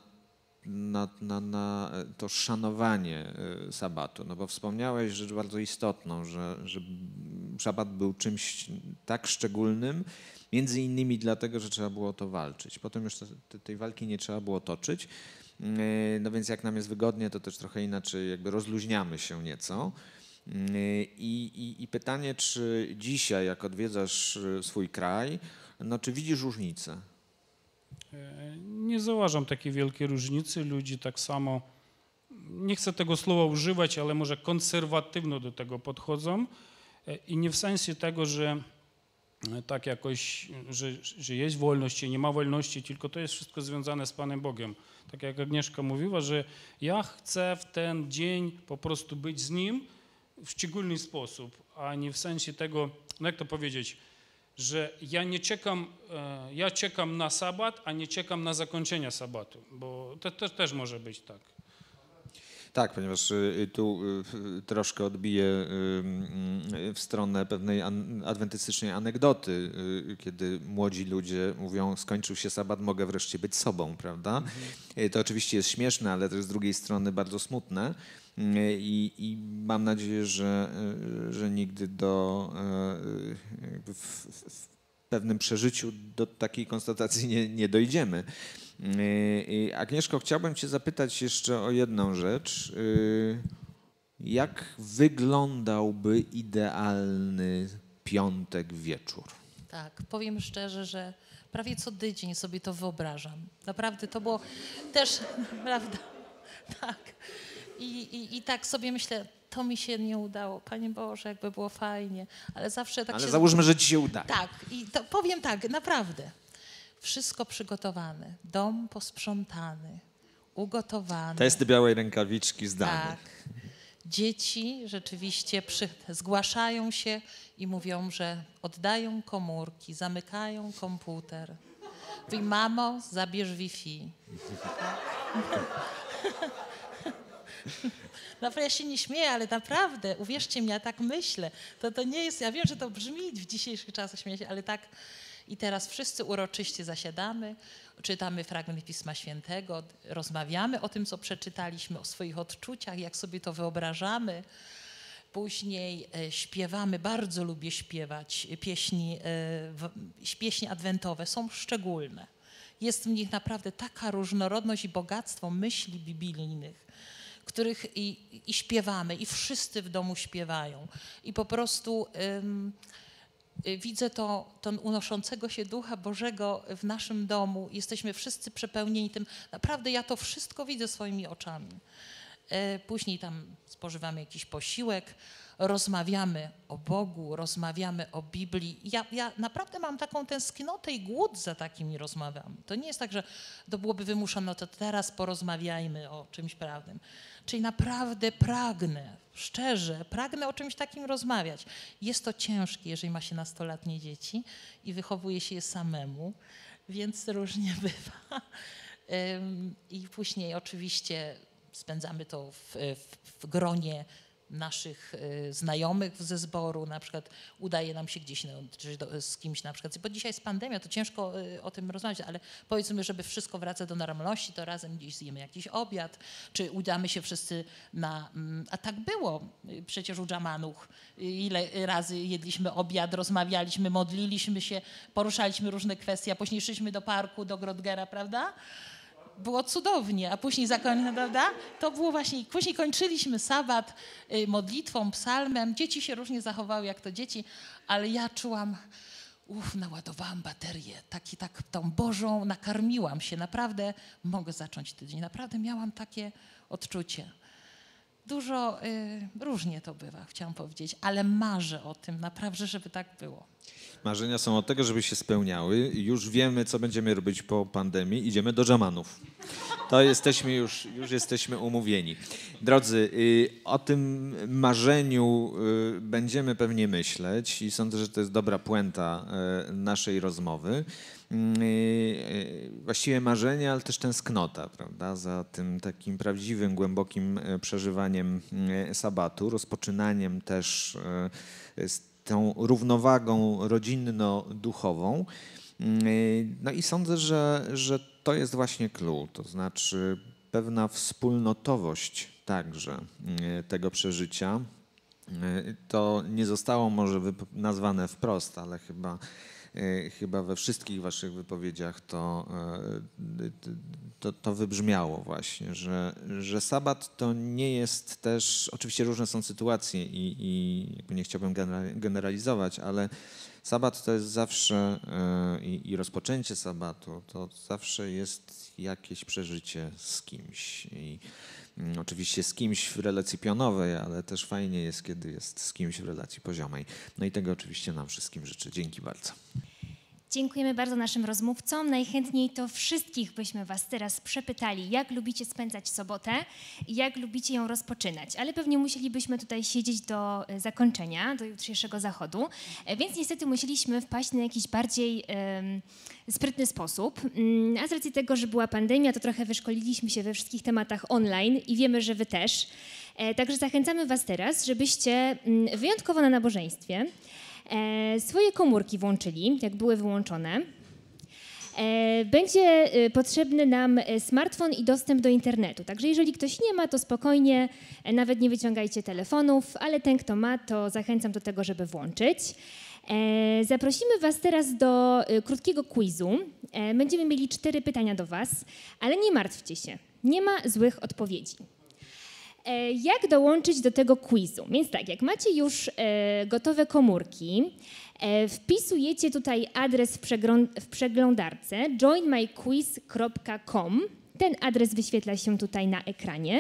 to szanowanie sabatu? No bo wspomniałeś rzecz bardzo istotną, że szabat był czymś tak szczególnym, między innymi dlatego, że trzeba było to walczyć. Potem już tej walki nie trzeba było toczyć. No więc jak nam jest wygodnie, to też trochę inaczej jakby rozluźniamy się nieco. I pytanie, czy dzisiaj, jak odwiedzasz swój kraj, no czy widzisz różnicę? Nie zauważam takiej wielkiej różnicy. Ludzie tak samo, nie chcę tego słowa używać, ale może konserwatywno do tego podchodzą. I nie w sensie tego, że tak jakoś, że jest wolność, czy nie ma wolności, tylko to jest wszystko związane z Panem Bogiem. Tak jak Agnieszka mówiła, że ja chcę w ten dzień po prostu być z Nim w szczególny sposób, a nie w sensie tego, no jak to powiedzieć, że ja czekam na sabat, a nie czekam na zakończenie sabatu, bo to też może być tak. Tak, ponieważ tu troszkę odbiję w stronę pewnej adwentystycznej anegdoty, kiedy młodzi ludzie mówią, skończył się sabat, mogę wreszcie być sobą, prawda? To oczywiście jest śmieszne, ale też z drugiej strony bardzo smutne i mam nadzieję, że nigdy w pewnym przeżyciu do takiej konstatacji nie dojdziemy. Agnieszko, chciałbym cię zapytać jeszcze o jedną rzecz. Jak wyglądałby idealny piątek wieczór? Tak, powiem szczerze, że prawie co tydzień sobie to wyobrażam. Naprawdę to było też, prawda, tak. I tak sobie myślę, to mi się nie udało. Panie Boże, jakby było fajnie, ale zawsze tak Ale się... załóżmy, że ci się uda. Tak, i to powiem tak, naprawdę. Wszystko przygotowane, dom posprzątany, ugotowany. Testy białej rękawiczki zdane. Tak. Dzieci rzeczywiście zgłaszają się i mówią, że oddają komórki, zamykają komputer. Mówi, mamo, zabierz Wi-Fi. Naprawdę ja się nie śmieję, ale naprawdę, uwierzcie mi, ja tak myślę. To nie jest, ja wiem, że to brzmi w dzisiejszych czasach śmieję, ale tak. I teraz wszyscy uroczyście zasiadamy, czytamy fragment Pisma Świętego, rozmawiamy o tym, co przeczytaliśmy, o swoich odczuciach, jak sobie to wyobrażamy. Później śpiewamy, bardzo lubię śpiewać pieśni adwentowe, są szczególne. Jest w nich naprawdę taka różnorodność i bogactwo myśli biblijnych, których i śpiewamy, i wszyscy w domu śpiewają. I po prostu widzę ten unoszącego się Ducha Bożego w naszym domu. Jesteśmy wszyscy przepełnieni tym. Naprawdę ja to wszystko widzę swoimi oczami. Później tam spożywamy jakiś posiłek, rozmawiamy o Bogu, rozmawiamy o Biblii. Ja naprawdę mam taką tęsknotę i głód za takimi rozmowami. To nie jest tak, że to byłoby wymuszone, no to teraz porozmawiajmy o czymś prawnym. Czyli naprawdę pragnę, szczerze, pragnę o czymś takim rozmawiać. Jest to ciężkie, jeżeli ma się nastoletnie dzieci i wychowuje się je samemu, więc różnie bywa. I później oczywiście spędzamy to w gronie naszych znajomych ze zboru, na przykład udaje nam się gdzieś czy z kimś na przykład, bo dzisiaj jest pandemia, to ciężko o tym rozmawiać, ale powiedzmy, żeby wszystko wraca do normalności, to razem gdzieś zjemy jakiś obiad, czy udamy się wszyscy a tak było przecież u Dżamanuch, ile razy jedliśmy obiad, rozmawialiśmy, modliliśmy się, poruszaliśmy różne kwestie, a później szliśmy do parku, do Grodgera, prawda? Było cudownie, a później prawda? To było właśnie, później kończyliśmy sabat modlitwą, psalmem. Dzieci się różnie zachowały jak to dzieci, ale ja czułam, naładowałam baterię, tą Bożą, nakarmiłam się, naprawdę mogę zacząć tydzień, naprawdę miałam takie odczucie. Dużo, różnie to bywa, chciałam powiedzieć, ale marzę o tym naprawdę, żeby tak było. Marzenia są od tego, żeby się spełniały. Już wiemy, co będziemy robić po pandemii. Idziemy do Dżamanów. To jesteśmy już jesteśmy umówieni. Drodzy, o tym marzeniu będziemy pewnie myśleć i sądzę, że to jest dobra puenta naszej rozmowy. Właściwie marzenie, ale też tęsknota, prawda, za tym takim prawdziwym, głębokim przeżywaniem sabatu, rozpoczynaniem też z tą równowagą rodzinno-duchową. No i sądzę, że to jest właśnie clue, to znaczy pewna wspólnotowość także tego przeżycia. To nie zostało może nazwane wprost, ale chyba we wszystkich waszych wypowiedziach to wybrzmiało właśnie, że sabat to nie jest też, oczywiście różne są sytuacje i nie chciałbym generalizować, ale sabat to jest zawsze i rozpoczęcie sabatu to zawsze jest jakieś przeżycie z kimś. I oczywiście z kimś w relacji pionowej, ale też fajnie jest, kiedy jest z kimś w relacji poziomej. No i tego oczywiście nam wszystkim życzę. Dzięki bardzo. Dziękujemy bardzo naszym rozmówcom. Najchętniej to wszystkich byśmy was teraz przepytali, jak lubicie spędzać sobotę i jak lubicie ją rozpoczynać. Ale pewnie musielibyśmy tutaj siedzieć do zakończenia, do jutrzejszego zachodu, więc niestety musieliśmy wpaść na jakiś bardziej sprytny sposób. A z racji tego, że była pandemia, to trochę wyszkoliliśmy się we wszystkich tematach online i wiemy, że wy też. Także zachęcamy was teraz, żebyście wyjątkowo na nabożeństwie swoje komórki włączyli, jak były wyłączone. Będzie potrzebny nam smartfon i dostęp do internetu. Także jeżeli ktoś nie ma, to spokojnie, nawet nie wyciągajcie telefonów, ale ten, kto ma, to zachęcam do tego, żeby włączyć. Zaprosimy Was teraz do krótkiego quizu. Będziemy mieli 4 pytania do Was, ale nie martwcie się, nie ma złych odpowiedzi. Jak dołączyć do tego quizu? Więc tak, jak macie już gotowe komórki, wpisujecie tutaj adres w przeglądarce joinmyquiz.com. Ten adres wyświetla się tutaj na ekranie.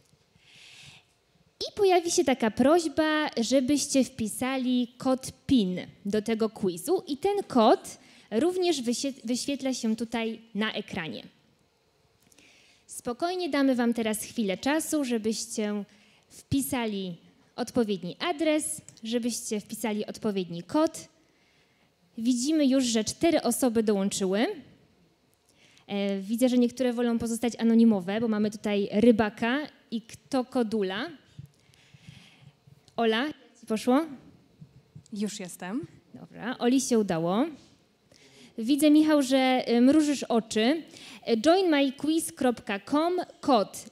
I pojawi się taka prośba, żebyście wpisali kod PIN do tego quizu i ten kod również wyświetla się tutaj na ekranie. Spokojnie damy Wam teraz chwilę czasu, żebyście wpisali odpowiedni adres, żebyście wpisali odpowiedni kod. Widzimy już, że 4 osoby dołączyły. Widzę, że niektóre wolą pozostać anonimowe, bo mamy tutaj Rybaka i Ktokodula. Ola, jak Ci poszło? Już jestem. Dobra, Oli się udało. Widzę, Michał, że mrużysz oczy. joinmyquiz.com, kod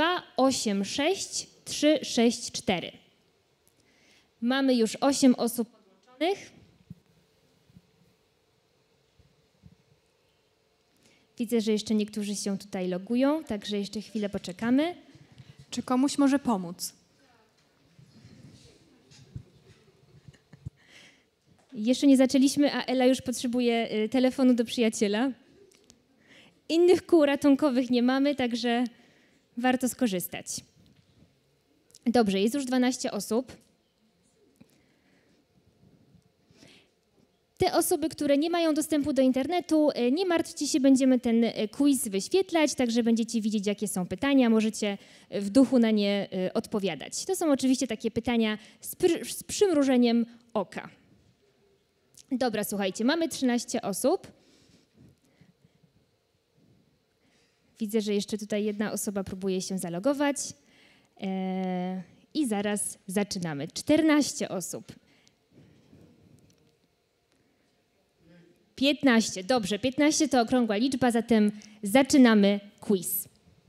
286364. Mamy już 8 osób podłączonych. Widzę, że jeszcze niektórzy się tutaj logują, także jeszcze chwilę poczekamy. Czy komuś może pomóc? Jeszcze nie zaczęliśmy, a Ela już potrzebuje telefonu do przyjaciela. Innych kół ratunkowych nie mamy, także warto skorzystać. Dobrze, jest już 12 osób. Te osoby, które nie mają dostępu do internetu, nie martwcie się, będziemy ten quiz wyświetlać, także będziecie widzieć, jakie są pytania, możecie w duchu na nie odpowiadać. To są oczywiście takie pytania z przymrużeniem oka. Dobra, słuchajcie, mamy 13 osób. Widzę, że jeszcze tutaj jedna osoba próbuje się zalogować. I zaraz zaczynamy. 14 osób. 15, dobrze, 15 to okrągła liczba, zatem zaczynamy quiz.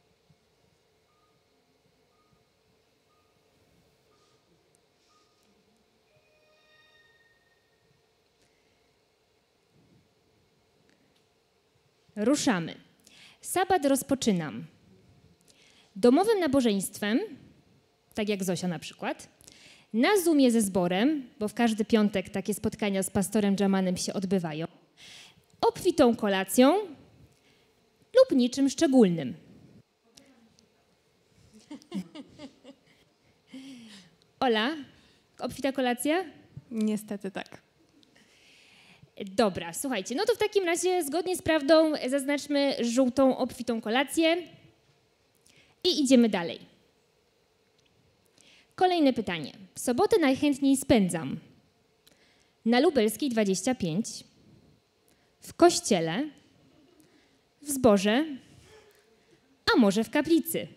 Ruszamy. Sabat rozpoczynam domowym nabożeństwem, tak jak Zosia na przykład, na Zoomie ze zborem, bo w każdy piątek takie spotkania z pastorem Jamanem się odbywają, obfitą kolacją lub niczym szczególnym. Ola, obfita kolacja? Niestety tak. Dobra, słuchajcie, no to w takim razie zgodnie z prawdą zaznaczmy żółtą, obfitą kolację i idziemy dalej. Kolejne pytanie. W sobotę najchętniej spędzam na Lubelskiej 25, w kościele, w zborze, a może w kaplicy.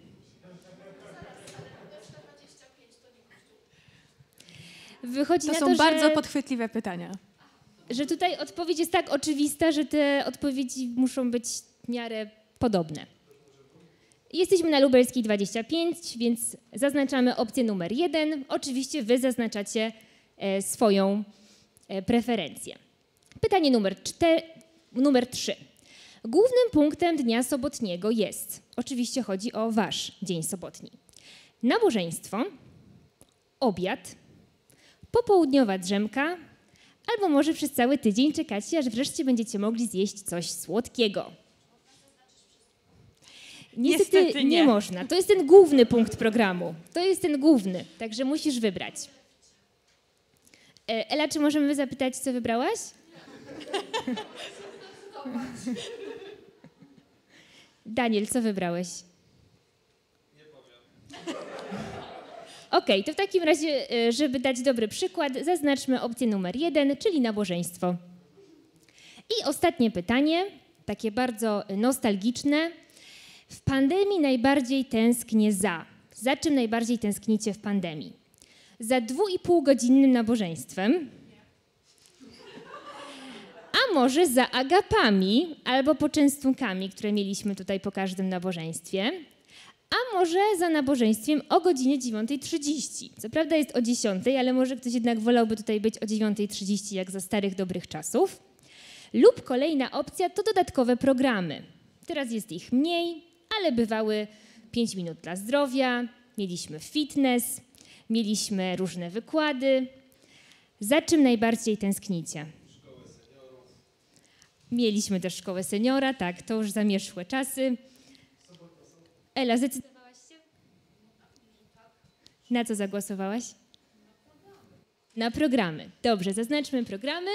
Wychodzi To na są to, bardzo podchwytliwe pytania. że tutaj odpowiedź jest tak oczywista, że te odpowiedzi muszą być w miarę podobne. Jesteśmy na Lubelskiej 25, więc zaznaczamy opcję numer 1. Oczywiście Wy zaznaczacie swoją preferencję. Pytanie numer 3. Głównym punktem dnia sobotniego jest, oczywiście chodzi o Wasz dzień sobotni, nabożeństwo, obiad, popołudniowa drzemka, albo może przez cały tydzień czekacie, aż wreszcie będziecie mogli zjeść coś słodkiego. Niestety nie można. To jest ten główny punkt programu. To jest ten główny, także musisz wybrać. Ela, czy możemy zapytać, co wybrałaś? Daniel, co wybrałeś? Nie powiem. Okej, to w takim razie, żeby dać dobry przykład, zaznaczmy opcję numer 1, czyli nabożeństwo. I ostatnie pytanie, takie bardzo nostalgiczne. W pandemii najbardziej tęsknię za czym najbardziej tęsknicie w pandemii? Za 2,5-godzinnym nabożeństwem? A może za agapami albo poczęstunkami, które mieliśmy tutaj po każdym nabożeństwie? A może za nabożeństwem o godzinie 9:30. Co prawda jest o 10:00, ale może ktoś jednak wolałby tutaj być o 9:30, jak za starych, dobrych czasów. Lub kolejna opcja to dodatkowe programy. Teraz jest ich mniej, ale bywały 5 minut dla zdrowia, mieliśmy fitness, mieliśmy różne wykłady. Za czym najbardziej tęsknicie? Mieliśmy też szkołę seniora, tak, to już zamierzchłe czasy. Ela, zdecydowałaś się? Na co zagłosowałaś? Na programy. Dobrze, zaznaczmy programy.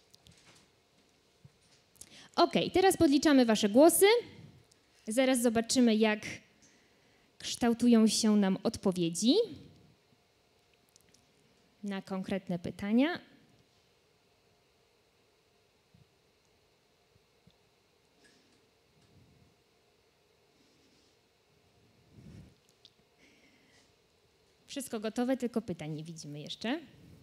Ok, teraz podliczamy wasze głosy. Zaraz zobaczymy, jak kształtują się nam odpowiedzi na konkretne pytania. Wszystko gotowe, tylko pytań nie widzimy jeszcze.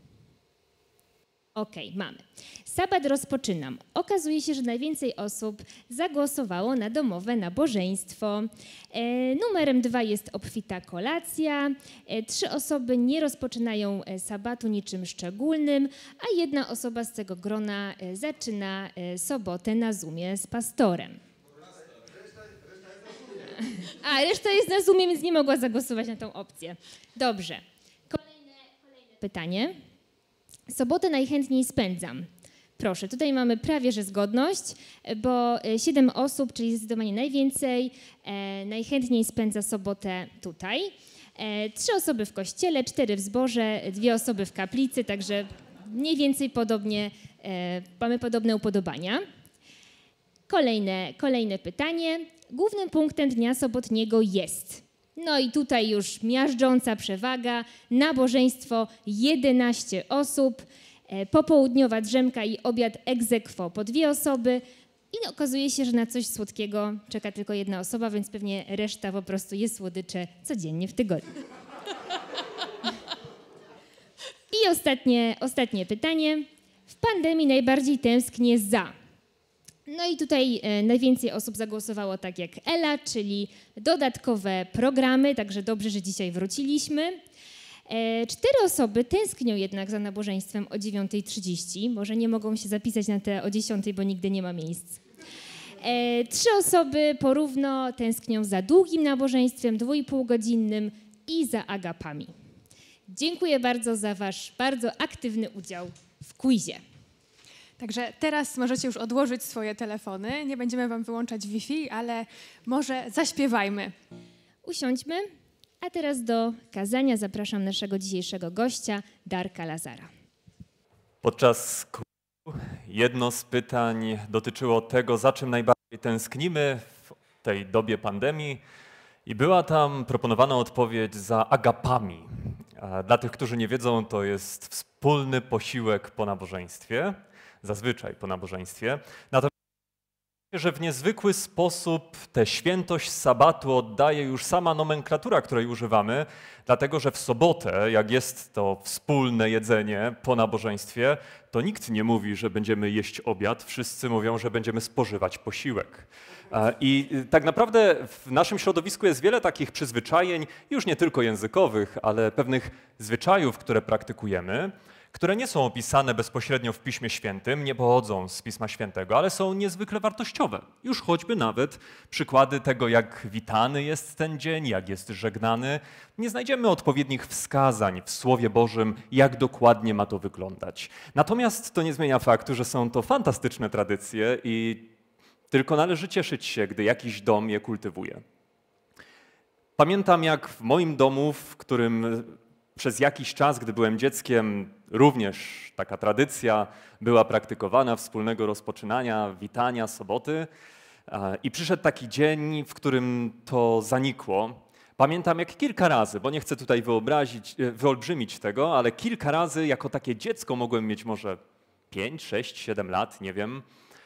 Ok, mamy. Sabat rozpoczynam. Okazuje się, że najwięcej osób zagłosowało na domowe nabożeństwo. Numerem 2 jest obfita kolacja. 3 osoby nie rozpoczynają sabatu niczym szczególnym, a 1 osoba z tego grona zaczyna sobotę na Zoomie z pastorem. A reszta jest na Zoomie, więc nie mogła zagłosować na tą opcję. Dobrze. Kolejne pytanie. Sobotę najchętniej spędzam. Proszę, tutaj mamy prawie że zgodność, bo 7 osób, czyli zdecydowanie najwięcej, najchętniej spędza sobotę tutaj. 3 osoby w kościele, 4 w zborze, 2 osoby w kaplicy, także mniej więcej podobnie, mamy podobne upodobania. Kolejne pytanie. Głównym punktem dnia sobotniego jest. No i tutaj już miażdżąca przewaga, nabożeństwo 11 osób, popołudniowa drzemka i obiad ex aequo po 2 osoby i okazuje się, że na coś słodkiego czeka tylko 1 osoba, więc pewnie reszta po prostu je słodycze codziennie w tygodniu. I ostatnie pytanie. W pandemii najbardziej tęsknię za... No i tutaj najwięcej osób zagłosowało tak jak Ela, czyli dodatkowe programy, także dobrze, że dzisiaj wróciliśmy. 4 osoby tęsknią jednak za nabożeństwem o 9:30. Może nie mogą się zapisać na te o 10:00, bo nigdy nie ma miejsc. 3 osoby porówno tęsknią za długim nabożeństwem, 2,5-godzinnym i za agapami. Dziękuję bardzo za wasz bardzo aktywny udział w quizie. Także teraz możecie już odłożyć swoje telefony. Nie będziemy wam wyłączać Wi-Fi, ale może zaśpiewajmy. Usiądźmy, a teraz do kazania zapraszam naszego dzisiejszego gościa, Darka Lazara. Podczas jedno z pytań dotyczyło tego, za czym najbardziej tęsknimy w tej dobie pandemii i była tam proponowana odpowiedź za agapami. Dla tych, którzy nie wiedzą, to jest wspólny posiłek po nabożeństwie, zazwyczaj po nabożeństwie. Natomiast że w niezwykły sposób tę świętość sabatu oddaje już sama nomenklatura, której używamy, dlatego że w sobotę, jak jest to wspólne jedzenie po nabożeństwie, to nikt nie mówi, że będziemy jeść obiad, wszyscy mówią, że będziemy spożywać posiłek. I tak naprawdę w naszym środowisku jest wiele takich przyzwyczajeń, już nie tylko językowych, ale pewnych zwyczajów, które praktykujemy, które nie są opisane bezpośrednio w Piśmie Świętym, nie pochodzą z Pisma Świętego, ale są niezwykle wartościowe. Już choćby nawet przykłady tego, jak witany jest ten dzień, jak jest żegnany. Nie znajdziemy odpowiednich wskazań w Słowie Bożym, jak dokładnie ma to wyglądać. Natomiast to nie zmienia faktu, że są to fantastyczne tradycje i tylko należy cieszyć się, gdy jakiś dom je kultywuje. Pamiętam, jak w moim domu, w którym przez jakiś czas, gdy byłem dzieckiem, również taka tradycja była praktykowana, wspólnego rozpoczynania, witania, soboty. I przyszedł taki dzień, w którym to zanikło. Pamiętam, jak kilka razy, bo nie chcę tutaj wyolbrzymić tego, ale kilka razy jako takie dziecko mogłem mieć może 5, 6, 7 lat, nie wiem.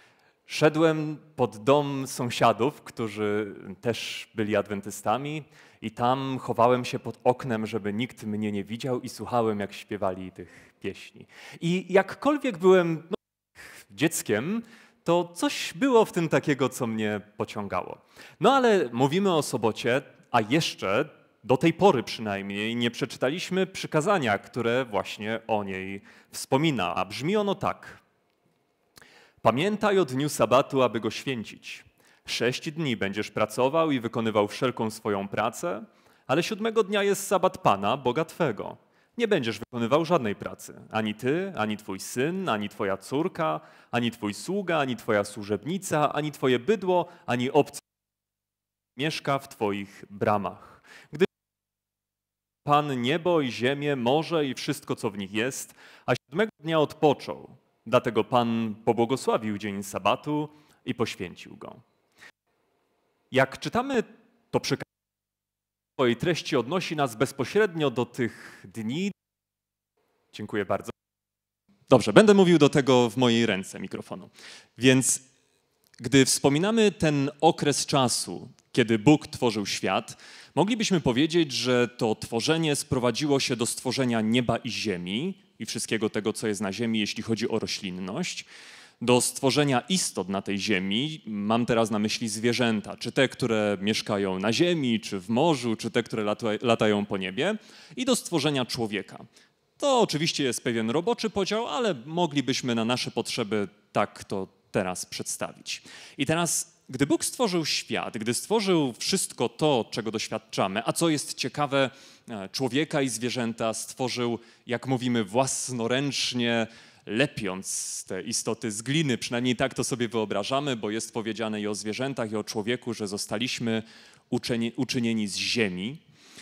Szedłem pod dom sąsiadów, którzy też byli adwentystami i tam chowałem się pod oknem, żeby nikt mnie nie widział i słuchałem, jak śpiewali tych pieśni. I jakkolwiek byłem dzieckiem, to coś było w tym takiego, co mnie pociągało. No ale mówimy o sobocie, a jeszcze do tej pory przynajmniej nie przeczytaliśmy przykazania, które właśnie o niej wspomina, a brzmi ono tak. Pamiętaj o dniu sabatu, aby go święcić. 6 dni będziesz pracował i wykonywał wszelką swoją pracę, ale 7 dnia jest sabat Pana, Boga Twego. Nie będziesz wykonywał żadnej pracy. Ani ty, ani twój syn, ani twoja córka, ani twój sługa, ani twoja służebnica, ani twoje bydło, ani obcy mieszka w twoich bramach. Gdy Pan niebo i ziemię, morze i wszystko, co w nich jest, a 7 dnia odpoczął. Dlatego Pan pobłogosławił dzień sabatu i poświęcił go. Jak czytamy to przykazanie, swojej treści odnosi nas bezpośrednio do tych dni. Dziękuję bardzo. Dobrze, będę mówił do tego w mojej ręce mikrofonu. Więc gdy wspominamy ten okres czasu, kiedy Bóg tworzył świat, moglibyśmy powiedzieć, że to tworzenie sprowadziło się do stworzenia nieba i ziemi i wszystkiego tego, co jest na ziemi, jeśli chodzi o roślinność, do stworzenia istot na tej ziemi, mam teraz na myśli zwierzęta, czy te, które mieszkają na ziemi, czy w morzu, czy te, które latają po niebie, i do stworzenia człowieka. To oczywiście jest pewien roboczy podział, ale moglibyśmy na nasze potrzeby tak to teraz przedstawić. I teraz, gdy Bóg stworzył świat, gdy stworzył wszystko to, czego doświadczamy, a co jest ciekawe, człowieka i zwierzęta stworzył, jak mówimy, własnoręcznie, lepiąc te istoty z gliny, przynajmniej tak to sobie wyobrażamy, bo jest powiedziane i o zwierzętach, i o człowieku, że zostaliśmy uczynieni z ziemi.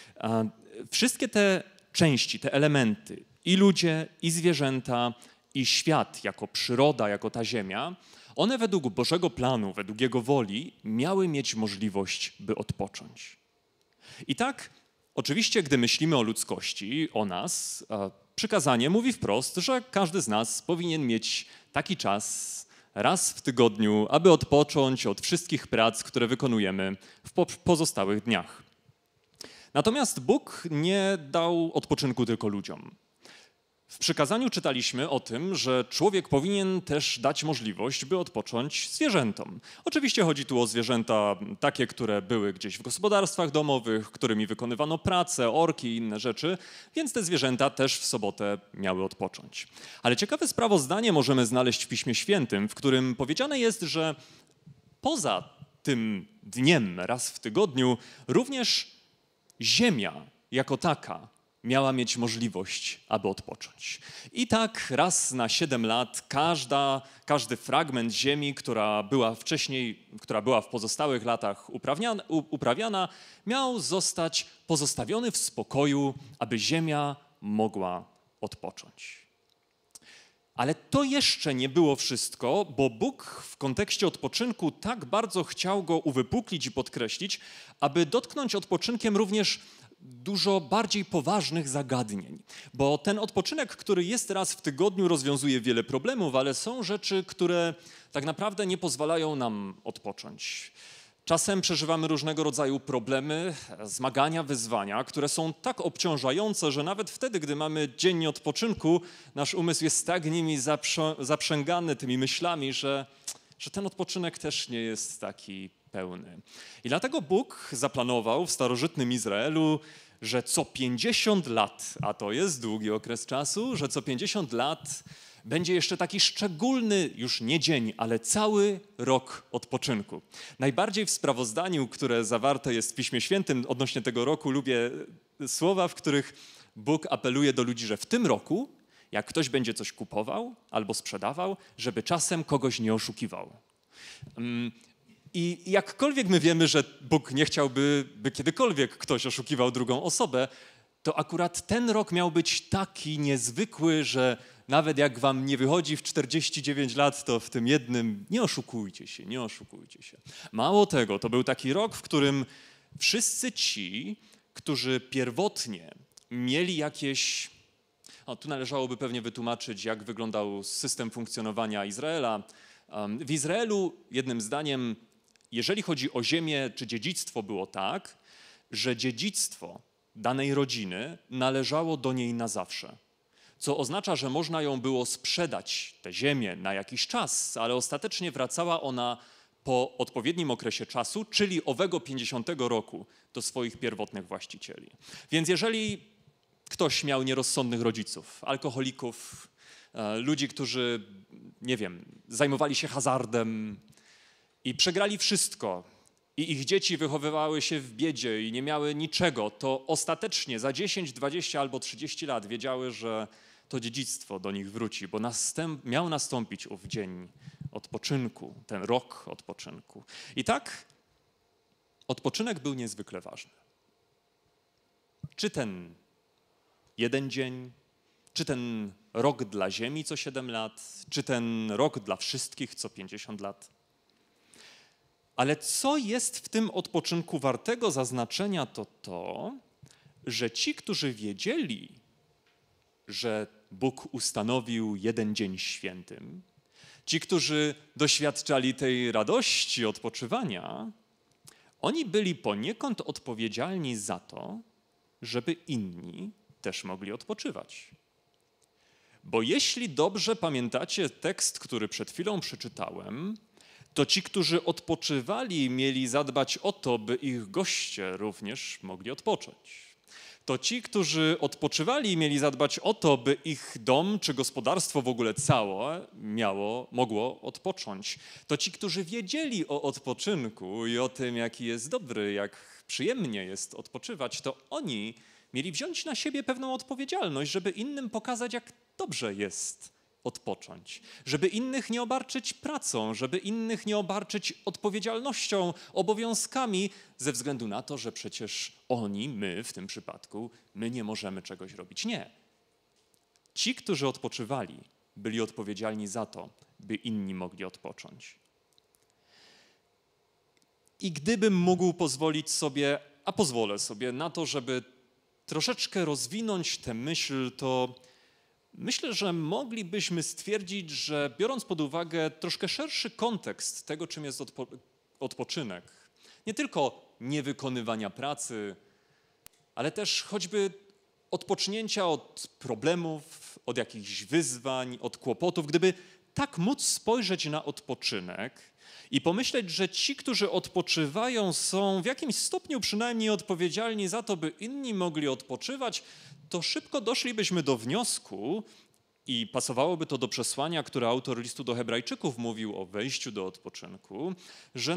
Wszystkie te części, te elementy, i ludzie, i zwierzęta, i świat jako przyroda, jako ta ziemia, one według Bożego planu, według Jego woli miały mieć możliwość, by odpocząć. I tak, oczywiście, gdy myślimy o ludzkości, o nas, przykazanie mówi wprost, że każdy z nas powinien mieć taki czas raz w tygodniu, aby odpocząć od wszystkich prac, które wykonujemy w pozostałych dniach. Natomiast Bóg nie dał odpoczynku tylko ludziom. W przykazaniu czytaliśmy o tym, że człowiek powinien też dać możliwość, by odpocząć zwierzętom. Oczywiście chodzi tu o zwierzęta takie, które były gdzieś w gospodarstwach domowych, którymi wykonywano pracę, orki i inne rzeczy, więc te zwierzęta też w sobotę miały odpocząć. Ale ciekawe sprawozdanie możemy znaleźć w Piśmie Świętym, w którym powiedziane jest, że poza tym dniem raz w tygodniu również ziemia jako taka miała mieć możliwość, aby odpocząć. I tak raz na 7 lat każdy fragment ziemi, która była w pozostałych latach uprawiana, miał zostać pozostawiony w spokoju, aby ziemia mogła odpocząć. Ale to jeszcze nie było wszystko, bo Bóg w kontekście odpoczynku tak bardzo chciał go uwypuklić i podkreślić, aby dotknąć odpoczynkiem również dużo bardziej poważnych zagadnień. Bo ten odpoczynek, który jest raz w tygodniu, rozwiązuje wiele problemów, ale są rzeczy, które tak naprawdę nie pozwalają nam odpocząć. Czasem przeżywamy różnego rodzaju problemy, zmagania, wyzwania, które są tak obciążające, że nawet wtedy, gdy mamy dzień odpoczynku, nasz umysł jest tak nimi zaprzęgany tymi myślami, że ten odpoczynek też nie jest taki pełny. I dlatego Bóg zaplanował w starożytnym Izraelu, że co 50 lat, a to jest długi okres czasu, że co 50 lat będzie jeszcze taki szczególny, już nie dzień, ale cały rok odpoczynku. Najbardziej w sprawozdaniu, które zawarte jest w Piśmie Świętym odnośnie tego roku, lubię słowa, w których Bóg apeluje do ludzi, że w tym roku, jak ktoś będzie coś kupował albo sprzedawał, żeby czasem kogoś nie oszukiwał. I jakkolwiek my wiemy, że Bóg nie chciałby, by kiedykolwiek ktoś oszukiwał drugą osobę, to akurat ten rok miał być taki niezwykły, że nawet jak wam nie wychodzi w 49 lat, to w tym jednym nie oszukujcie się, nie oszukujcie się. Mało tego, to był taki rok, w którym wszyscy ci, którzy pierwotnie mieli jakieś... tu należałoby pewnie wytłumaczyć, jak wyglądał system funkcjonowania Izraela. W Izraelu, jednym zdaniem, jeżeli chodzi o ziemię czy dziedzictwo, było tak, że dziedzictwo danej rodziny należało do niej na zawsze. Co oznacza, że można ją było sprzedać, tę ziemię, na jakiś czas, ale ostatecznie wracała ona po odpowiednim okresie czasu, czyli owego 50 roku, do swoich pierwotnych właścicieli. Więc jeżeli ktoś miał nierozsądnych rodziców, alkoholików, ludzi, którzy, nie wiem, zajmowali się hazardem i przegrali wszystko i ich dzieci wychowywały się w biedzie i nie miały niczego, to ostatecznie za 10, 20 albo 30 lat wiedziały, że to dziedzictwo do nich wróci, bo miał nastąpić ów dzień odpoczynku, ten rok odpoczynku. I tak odpoczynek był niezwykle ważny. Czy ten jeden dzień, czy ten rok dla Ziemi co 7 lat, czy ten rok dla wszystkich co 50 lat. Ale co jest w tym odpoczynku wartego zaznaczenia, to to, że ci, którzy wiedzieli, że Bóg ustanowił jeden dzień świętym, ci, którzy doświadczali tej radości odpoczywania, oni byli poniekąd odpowiedzialni za to, żeby inni też mogli odpoczywać. Bo jeśli dobrze pamiętacie tekst, który przed chwilą przeczytałem, to ci, którzy odpoczywali, mieli zadbać o to, by ich goście również mogli odpocząć. To ci, którzy odpoczywali, mieli zadbać o to, by ich dom czy gospodarstwo w ogóle całe mogło odpocząć. To ci, którzy wiedzieli o odpoczynku i o tym, jaki jest dobry, jak przyjemnie jest odpoczywać, to oni mieli wziąć na siebie pewną odpowiedzialność, żeby innym pokazać, jak dobrze jest odpocząć, żeby innych nie obarczyć pracą, żeby innych nie obarczyć odpowiedzialnością, obowiązkami, ze względu na to, że przecież oni, my w tym przypadku, my nie możemy czegoś robić. Nie. Ci, którzy odpoczywali, byli odpowiedzialni za to, by inni mogli odpocząć. I gdybym mógł pozwolić sobie, a pozwolę sobie na to, żeby troszeczkę rozwinąć tę myśl, to myślę, że moglibyśmy stwierdzić, że biorąc pod uwagę troszkę szerszy kontekst tego, czym jest odpoczynek, nie tylko niewykonywania pracy, ale też choćby odpocznięcia od problemów, od jakichś wyzwań, od kłopotów, gdyby tak móc spojrzeć na odpoczynek i pomyśleć, że ci, którzy odpoczywają, są w jakimś stopniu przynajmniej odpowiedzialni za to, by inni mogli odpoczywać, to szybko doszlibyśmy do wniosku i pasowałoby to do przesłania, które autor listu do Hebrajczyków mówił o wejściu do odpoczynku, że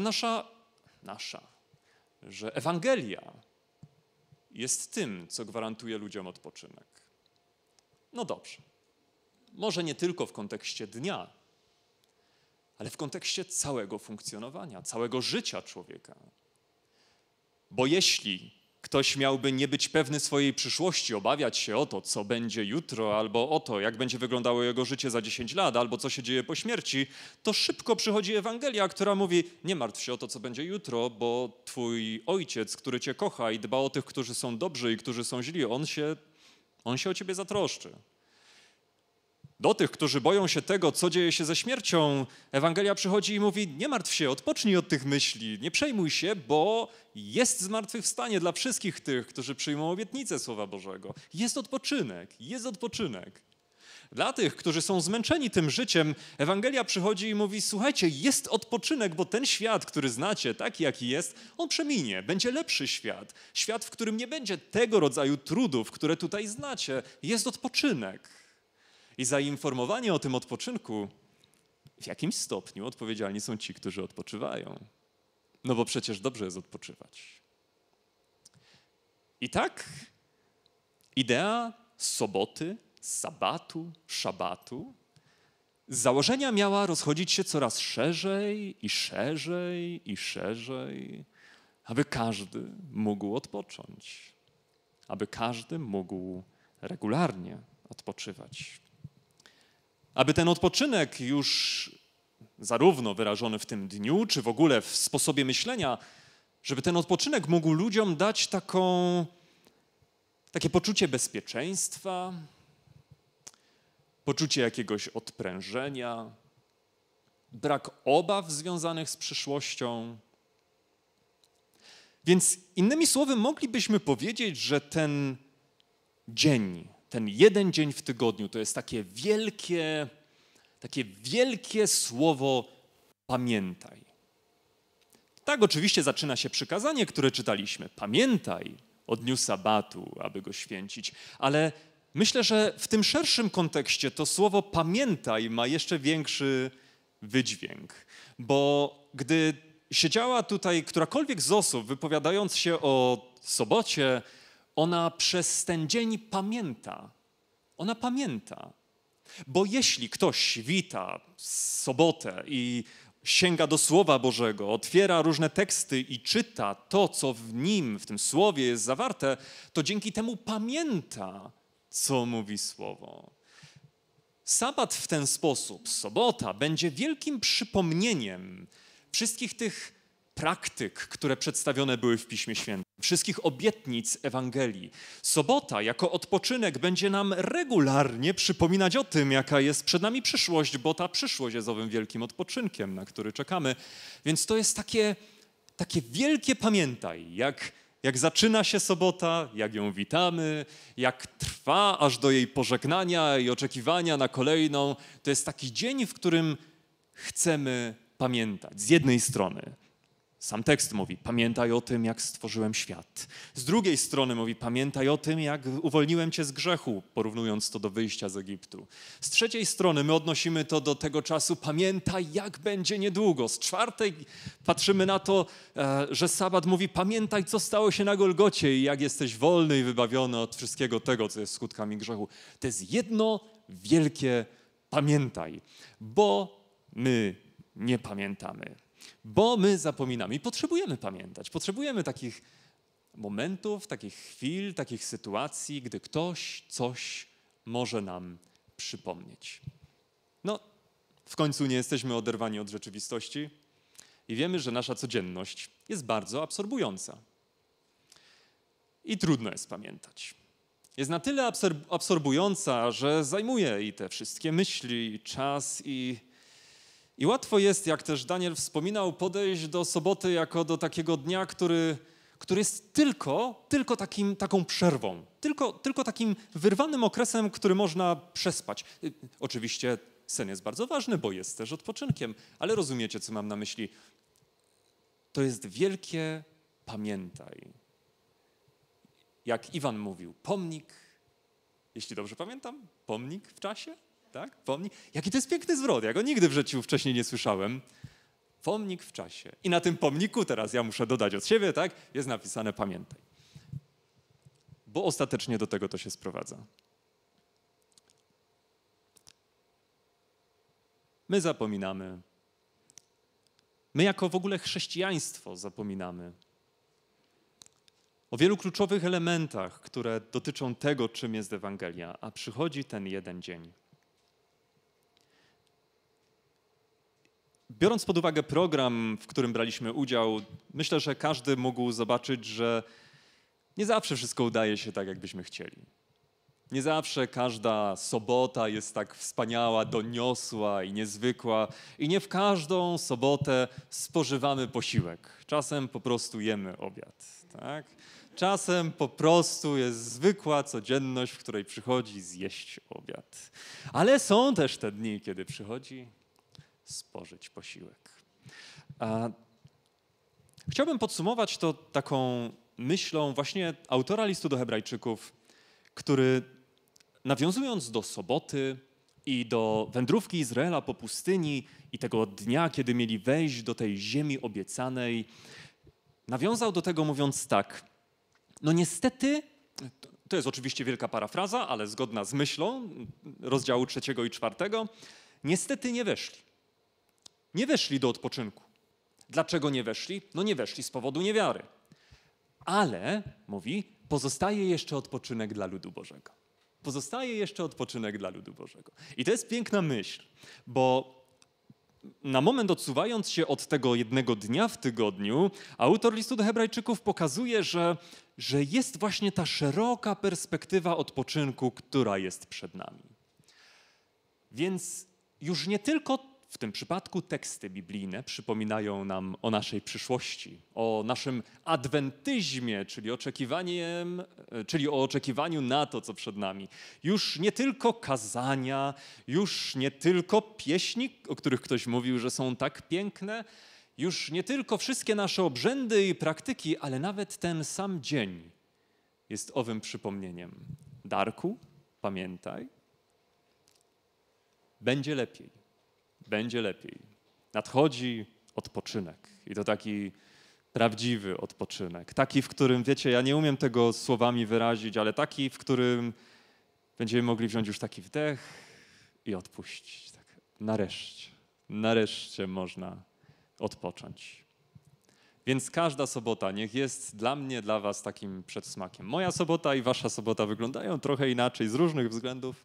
że Ewangelia jest tym, co gwarantuje ludziom odpoczynek. No dobrze, może nie tylko w kontekście dnia, ale w kontekście całego funkcjonowania, całego życia człowieka. Bo jeśli ktoś miałby nie być pewny swojej przyszłości, obawiać się o to, co będzie jutro, albo o to, jak będzie wyglądało jego życie za 10 lat, albo co się dzieje po śmierci, to szybko przychodzi Ewangelia, która mówi: nie martw się o to, co będzie jutro, bo twój ojciec, który cię kocha i dba o tych, którzy są dobrzy i którzy są źli, on się o ciebie zatroszczy. Do tych, którzy boją się tego, co dzieje się ze śmiercią, Ewangelia przychodzi i mówi: nie martw się, odpocznij od tych myśli, nie przejmuj się, bo jest zmartwychwstanie dla wszystkich tych, którzy przyjmą obietnicę Słowa Bożego. Jest odpoczynek, jest odpoczynek. Dla tych, którzy są zmęczeni tym życiem, Ewangelia przychodzi i mówi: słuchajcie, jest odpoczynek, bo ten świat, który znacie, taki jaki jest, on przeminie, będzie lepszy świat. Świat, w którym nie będzie tego rodzaju trudów, które tutaj znacie. Jest odpoczynek. I za informowanie o tym odpoczynku w jakimś stopniu odpowiedzialni są ci, którzy odpoczywają. No bo przecież dobrze jest odpoczywać. I tak idea soboty, sabatu, szabatu z założenia miała rozchodzić się coraz szerzej i szerzej i szerzej, aby każdy mógł odpocząć, aby każdy mógł regularnie odpoczywać. Aby ten odpoczynek już zarówno wyrażony w tym dniu, czy w ogóle w sposobie myślenia, żeby ten odpoczynek mógł ludziom dać takie poczucie bezpieczeństwa, poczucie jakiegoś odprężenia, brak obaw związanych z przyszłością. Więc innymi słowy moglibyśmy powiedzieć, że ten dzień, ten jeden dzień w tygodniu to jest takie wielkie słowo pamiętaj. Tak, oczywiście zaczyna się przykazanie, które czytaliśmy. Pamiętaj o dniu sabatu, aby go święcić. Ale myślę, że w tym szerszym kontekście to słowo pamiętaj ma jeszcze większy wydźwięk. Bo gdy siedziała tutaj którakolwiek z osób, wypowiadając się o sobocie, ona przez ten dzień pamięta. Ona pamięta. Bo jeśli ktoś wita sobotę i sięga do Słowa Bożego, otwiera różne teksty i czyta to, co w nim, w tym Słowie jest zawarte, to dzięki temu pamięta, co mówi Słowo. Sabat w ten sposób, sobota, będzie wielkim przypomnieniem wszystkich tych praktyk, które przedstawione były w Piśmie Świętym, wszystkich obietnic Ewangelii. Sobota jako odpoczynek będzie nam regularnie przypominać o tym, jaka jest przed nami przyszłość, bo ta przyszłość jest owym wielkim odpoczynkiem, na który czekamy. Więc to jest takie wielkie pamiętaj, jak zaczyna się sobota, jak ją witamy, jak trwa aż do jej pożegnania i oczekiwania na kolejną. To jest taki dzień, w którym chcemy pamiętać. Z jednej strony sam tekst mówi, pamiętaj o tym, jak stworzyłem świat. Z drugiej strony mówi, pamiętaj o tym, jak uwolniłem cię z grzechu, porównując to do wyjścia z Egiptu. Z trzeciej strony my odnosimy to do tego czasu, pamiętaj, jak będzie niedługo. Z czwartej patrzymy na to, że sabat mówi, pamiętaj, co stało się na Golgocie i jak jesteś wolny i wybawiony od wszystkiego tego, co jest skutkami grzechu. To jest jedno wielkie pamiętaj, bo my nie pamiętamy. Bo my zapominamy i potrzebujemy pamiętać. Potrzebujemy takich momentów, takich chwil, takich sytuacji, gdy ktoś coś może nam przypomnieć. No, w końcu nie jesteśmy oderwani od rzeczywistości i wiemy, że nasza codzienność jest bardzo absorbująca. I trudno jest pamiętać. Jest na tyle absorbująca, że zajmuje i te wszystkie myśli, i czas, i łatwo jest, jak też Daniel wspominał, podejść do soboty jako do takiego dnia, który jest tylko taką przerwą, tylko takim wyrwanym okresem, który można przespać. Oczywiście sen jest bardzo ważny, bo jest też odpoczynkiem, ale rozumiecie, co mam na myśli. To jest wielkie pamiętaj. Jak Iwan mówił, pomnik, jeśli dobrze pamiętam, pomnik w czasie? Tak? Pomnik. Jaki to jest piękny zwrot, ja go nigdy w życiu wcześniej nie słyszałem. Pomnik w czasie. I na tym pomniku, teraz ja muszę dodać od siebie, tak, jest napisane pamiętaj. Bo ostatecznie do tego to się sprowadza. My zapominamy. My jako w ogóle chrześcijaństwo zapominamy o wielu kluczowych elementach, które dotyczą tego, czym jest Ewangelia, a przychodzi ten jeden dzień. Biorąc pod uwagę program, w którym braliśmy udział, myślę, że każdy mógł zobaczyć, że nie zawsze wszystko udaje się tak, jakbyśmy chcieli. Nie zawsze każda sobota jest tak wspaniała, doniosła i niezwykła i nie w każdą sobotę spożywamy posiłek. Czasem po prostu jemy obiad, tak? Czasem po prostu jest zwykła codzienność, w której przychodzi zjeść obiad. Ale są też te dni, kiedy przychodzi spożyć posiłek. Chciałbym podsumować to taką myślą właśnie autora listu do Hebrajczyków, który nawiązując do soboty i do wędrówki Izraela po pustyni i tego dnia, kiedy mieli wejść do tej ziemi obiecanej, nawiązał do tego mówiąc tak, no niestety, to jest oczywiście wielka parafraza, ale zgodna z myślą rozdziału 3 i 4, niestety nie weszli. Nie weszli do odpoczynku. Dlaczego nie weszli? No nie weszli z powodu niewiary. Ale, mówi, pozostaje jeszcze odpoczynek dla ludu Bożego. Pozostaje jeszcze odpoczynek dla ludu Bożego. I to jest piękna myśl, bo na moment odsuwając się od tego jednego dnia w tygodniu, autor listu do Hebrajczyków pokazuje, że jest właśnie ta szeroka perspektywa odpoczynku, która jest przed nami. Więc już nie tylko w tym przypadku teksty biblijne przypominają nam o naszej przyszłości, o naszym adwentyzmie, czyli o oczekiwaniu na to, co przed nami. Już nie tylko kazania, już nie tylko pieśni, o których ktoś mówił, że są tak piękne, Już nie tylko wszystkie nasze obrzędy i praktyki, ale nawet ten sam dzień jest owym przypomnieniem. Darku, pamiętaj, będzie lepiej, będzie lepiej. Nadchodzi odpoczynek i to taki prawdziwy odpoczynek. Taki, w którym, wiecie, ja nie umiem tego słowami wyrazić, ale taki, w którym będziemy mogli wziąć już taki wdech i odpuścić. Tak, nareszcie można odpocząć. Więc każda sobota niech jest dla mnie, dla was takim przedsmakiem. Moja sobota i wasza sobota wyglądają trochę inaczej z różnych względów.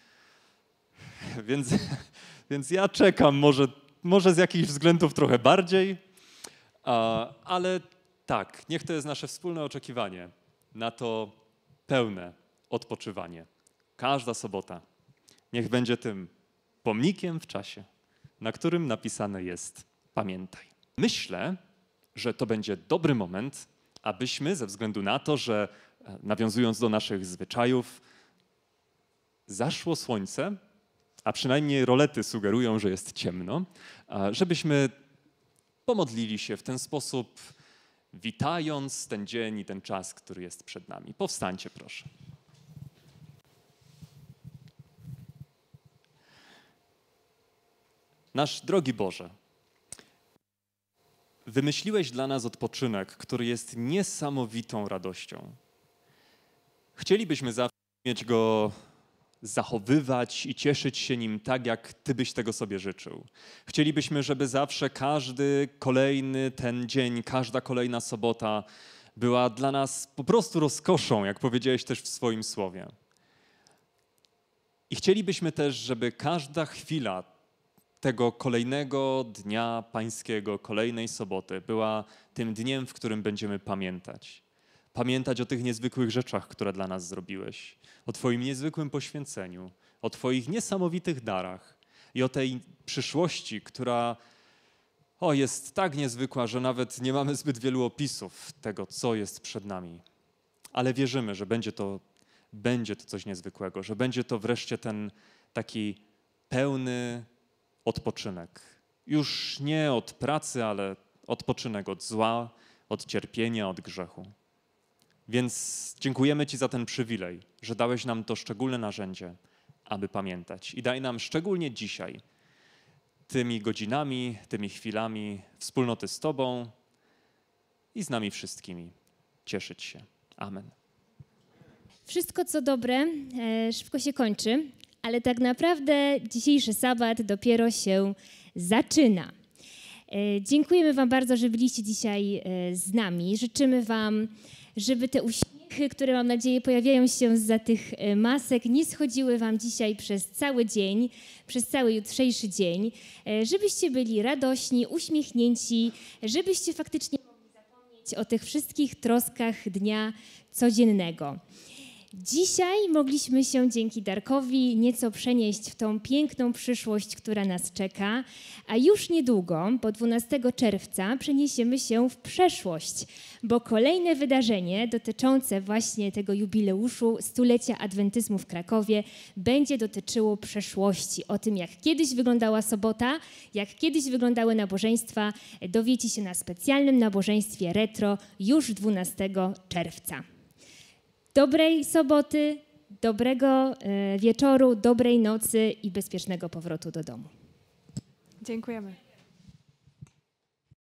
Więc ja czekam może z jakichś względów trochę bardziej, ale tak, niech to jest nasze wspólne oczekiwanie na to pełne odpoczywanie. Każda sobota niech będzie tym pomnikiem w czasie, na którym napisane jest pamiętaj. Myślę, że to będzie dobry moment, abyśmy ze względu na to, że nawiązując do naszych zwyczajów, zaszło słońce, a przynajmniej rolety sugerują, że jest ciemno, żebyśmy pomodlili się w ten sposób, witając ten dzień i ten czas, który jest przed nami. Powstańcie, proszę. Nasz drogi Boże, wymyśliłeś dla nas odpoczynek, który jest niesamowitą radością. Chcielibyśmy zawsze mieć go, zachowywać i cieszyć się nim tak, jak Ty byś tego sobie życzył. Chcielibyśmy, żeby zawsze każdy kolejny ten dzień, każda kolejna sobota była dla nas po prostu rozkoszą, jak powiedziałeś też w swoim słowie. I chcielibyśmy też, żeby każda chwila tego kolejnego dnia pańskiego, kolejnej soboty była tym dniem, w którym będziemy pamiętać. Pamiętać o tych niezwykłych rzeczach, które dla nas zrobiłeś, o Twoim niezwykłym poświęceniu, o Twoich niesamowitych darach i o tej przyszłości, która jest tak niezwykła, że nawet nie mamy zbyt wielu opisów tego, co jest przed nami. Ale wierzymy, że będzie to coś niezwykłego, że będzie to wreszcie ten taki pełny odpoczynek. Już nie od pracy, ale odpoczynek od zła, od cierpienia, od grzechu. Więc dziękujemy Ci za ten przywilej, że dałeś nam to szczególne narzędzie, aby pamiętać. I daj nam szczególnie dzisiaj, tymi godzinami, tymi chwilami wspólnoty z Tobą i z nami wszystkimi cieszyć się. Amen. Wszystko, co dobre, szybko się kończy, ale tak naprawdę dzisiejszy sabat dopiero się zaczyna. Dziękujemy Wam bardzo, że byliście dzisiaj z nami. Życzymy Wam, żeby te uśmiechy, które mam nadzieję pojawiają się zza tych masek, nie schodziły Wam dzisiaj przez cały dzień, przez cały jutrzejszy dzień, żebyście byli radośni, uśmiechnięci, żebyście faktycznie mogli zapomnieć o tych wszystkich troskach dnia codziennego. Dzisiaj mogliśmy się dzięki Darkowi nieco przenieść w tą piękną przyszłość, która nas czeka, a już niedługo, bo 12 czerwca, przeniesiemy się w przeszłość, bo kolejne wydarzenie dotyczące właśnie tego jubileuszu stulecia adwentyzmu w Krakowie będzie dotyczyło przeszłości. O tym, jak kiedyś wyglądała sobota, jak kiedyś wyglądały nabożeństwa, dowiecie się na specjalnym nabożeństwie retro już 12 czerwca. Dobrej soboty, dobrego wieczoru, dobrej nocy i bezpiecznego powrotu do domu. Dziękujemy.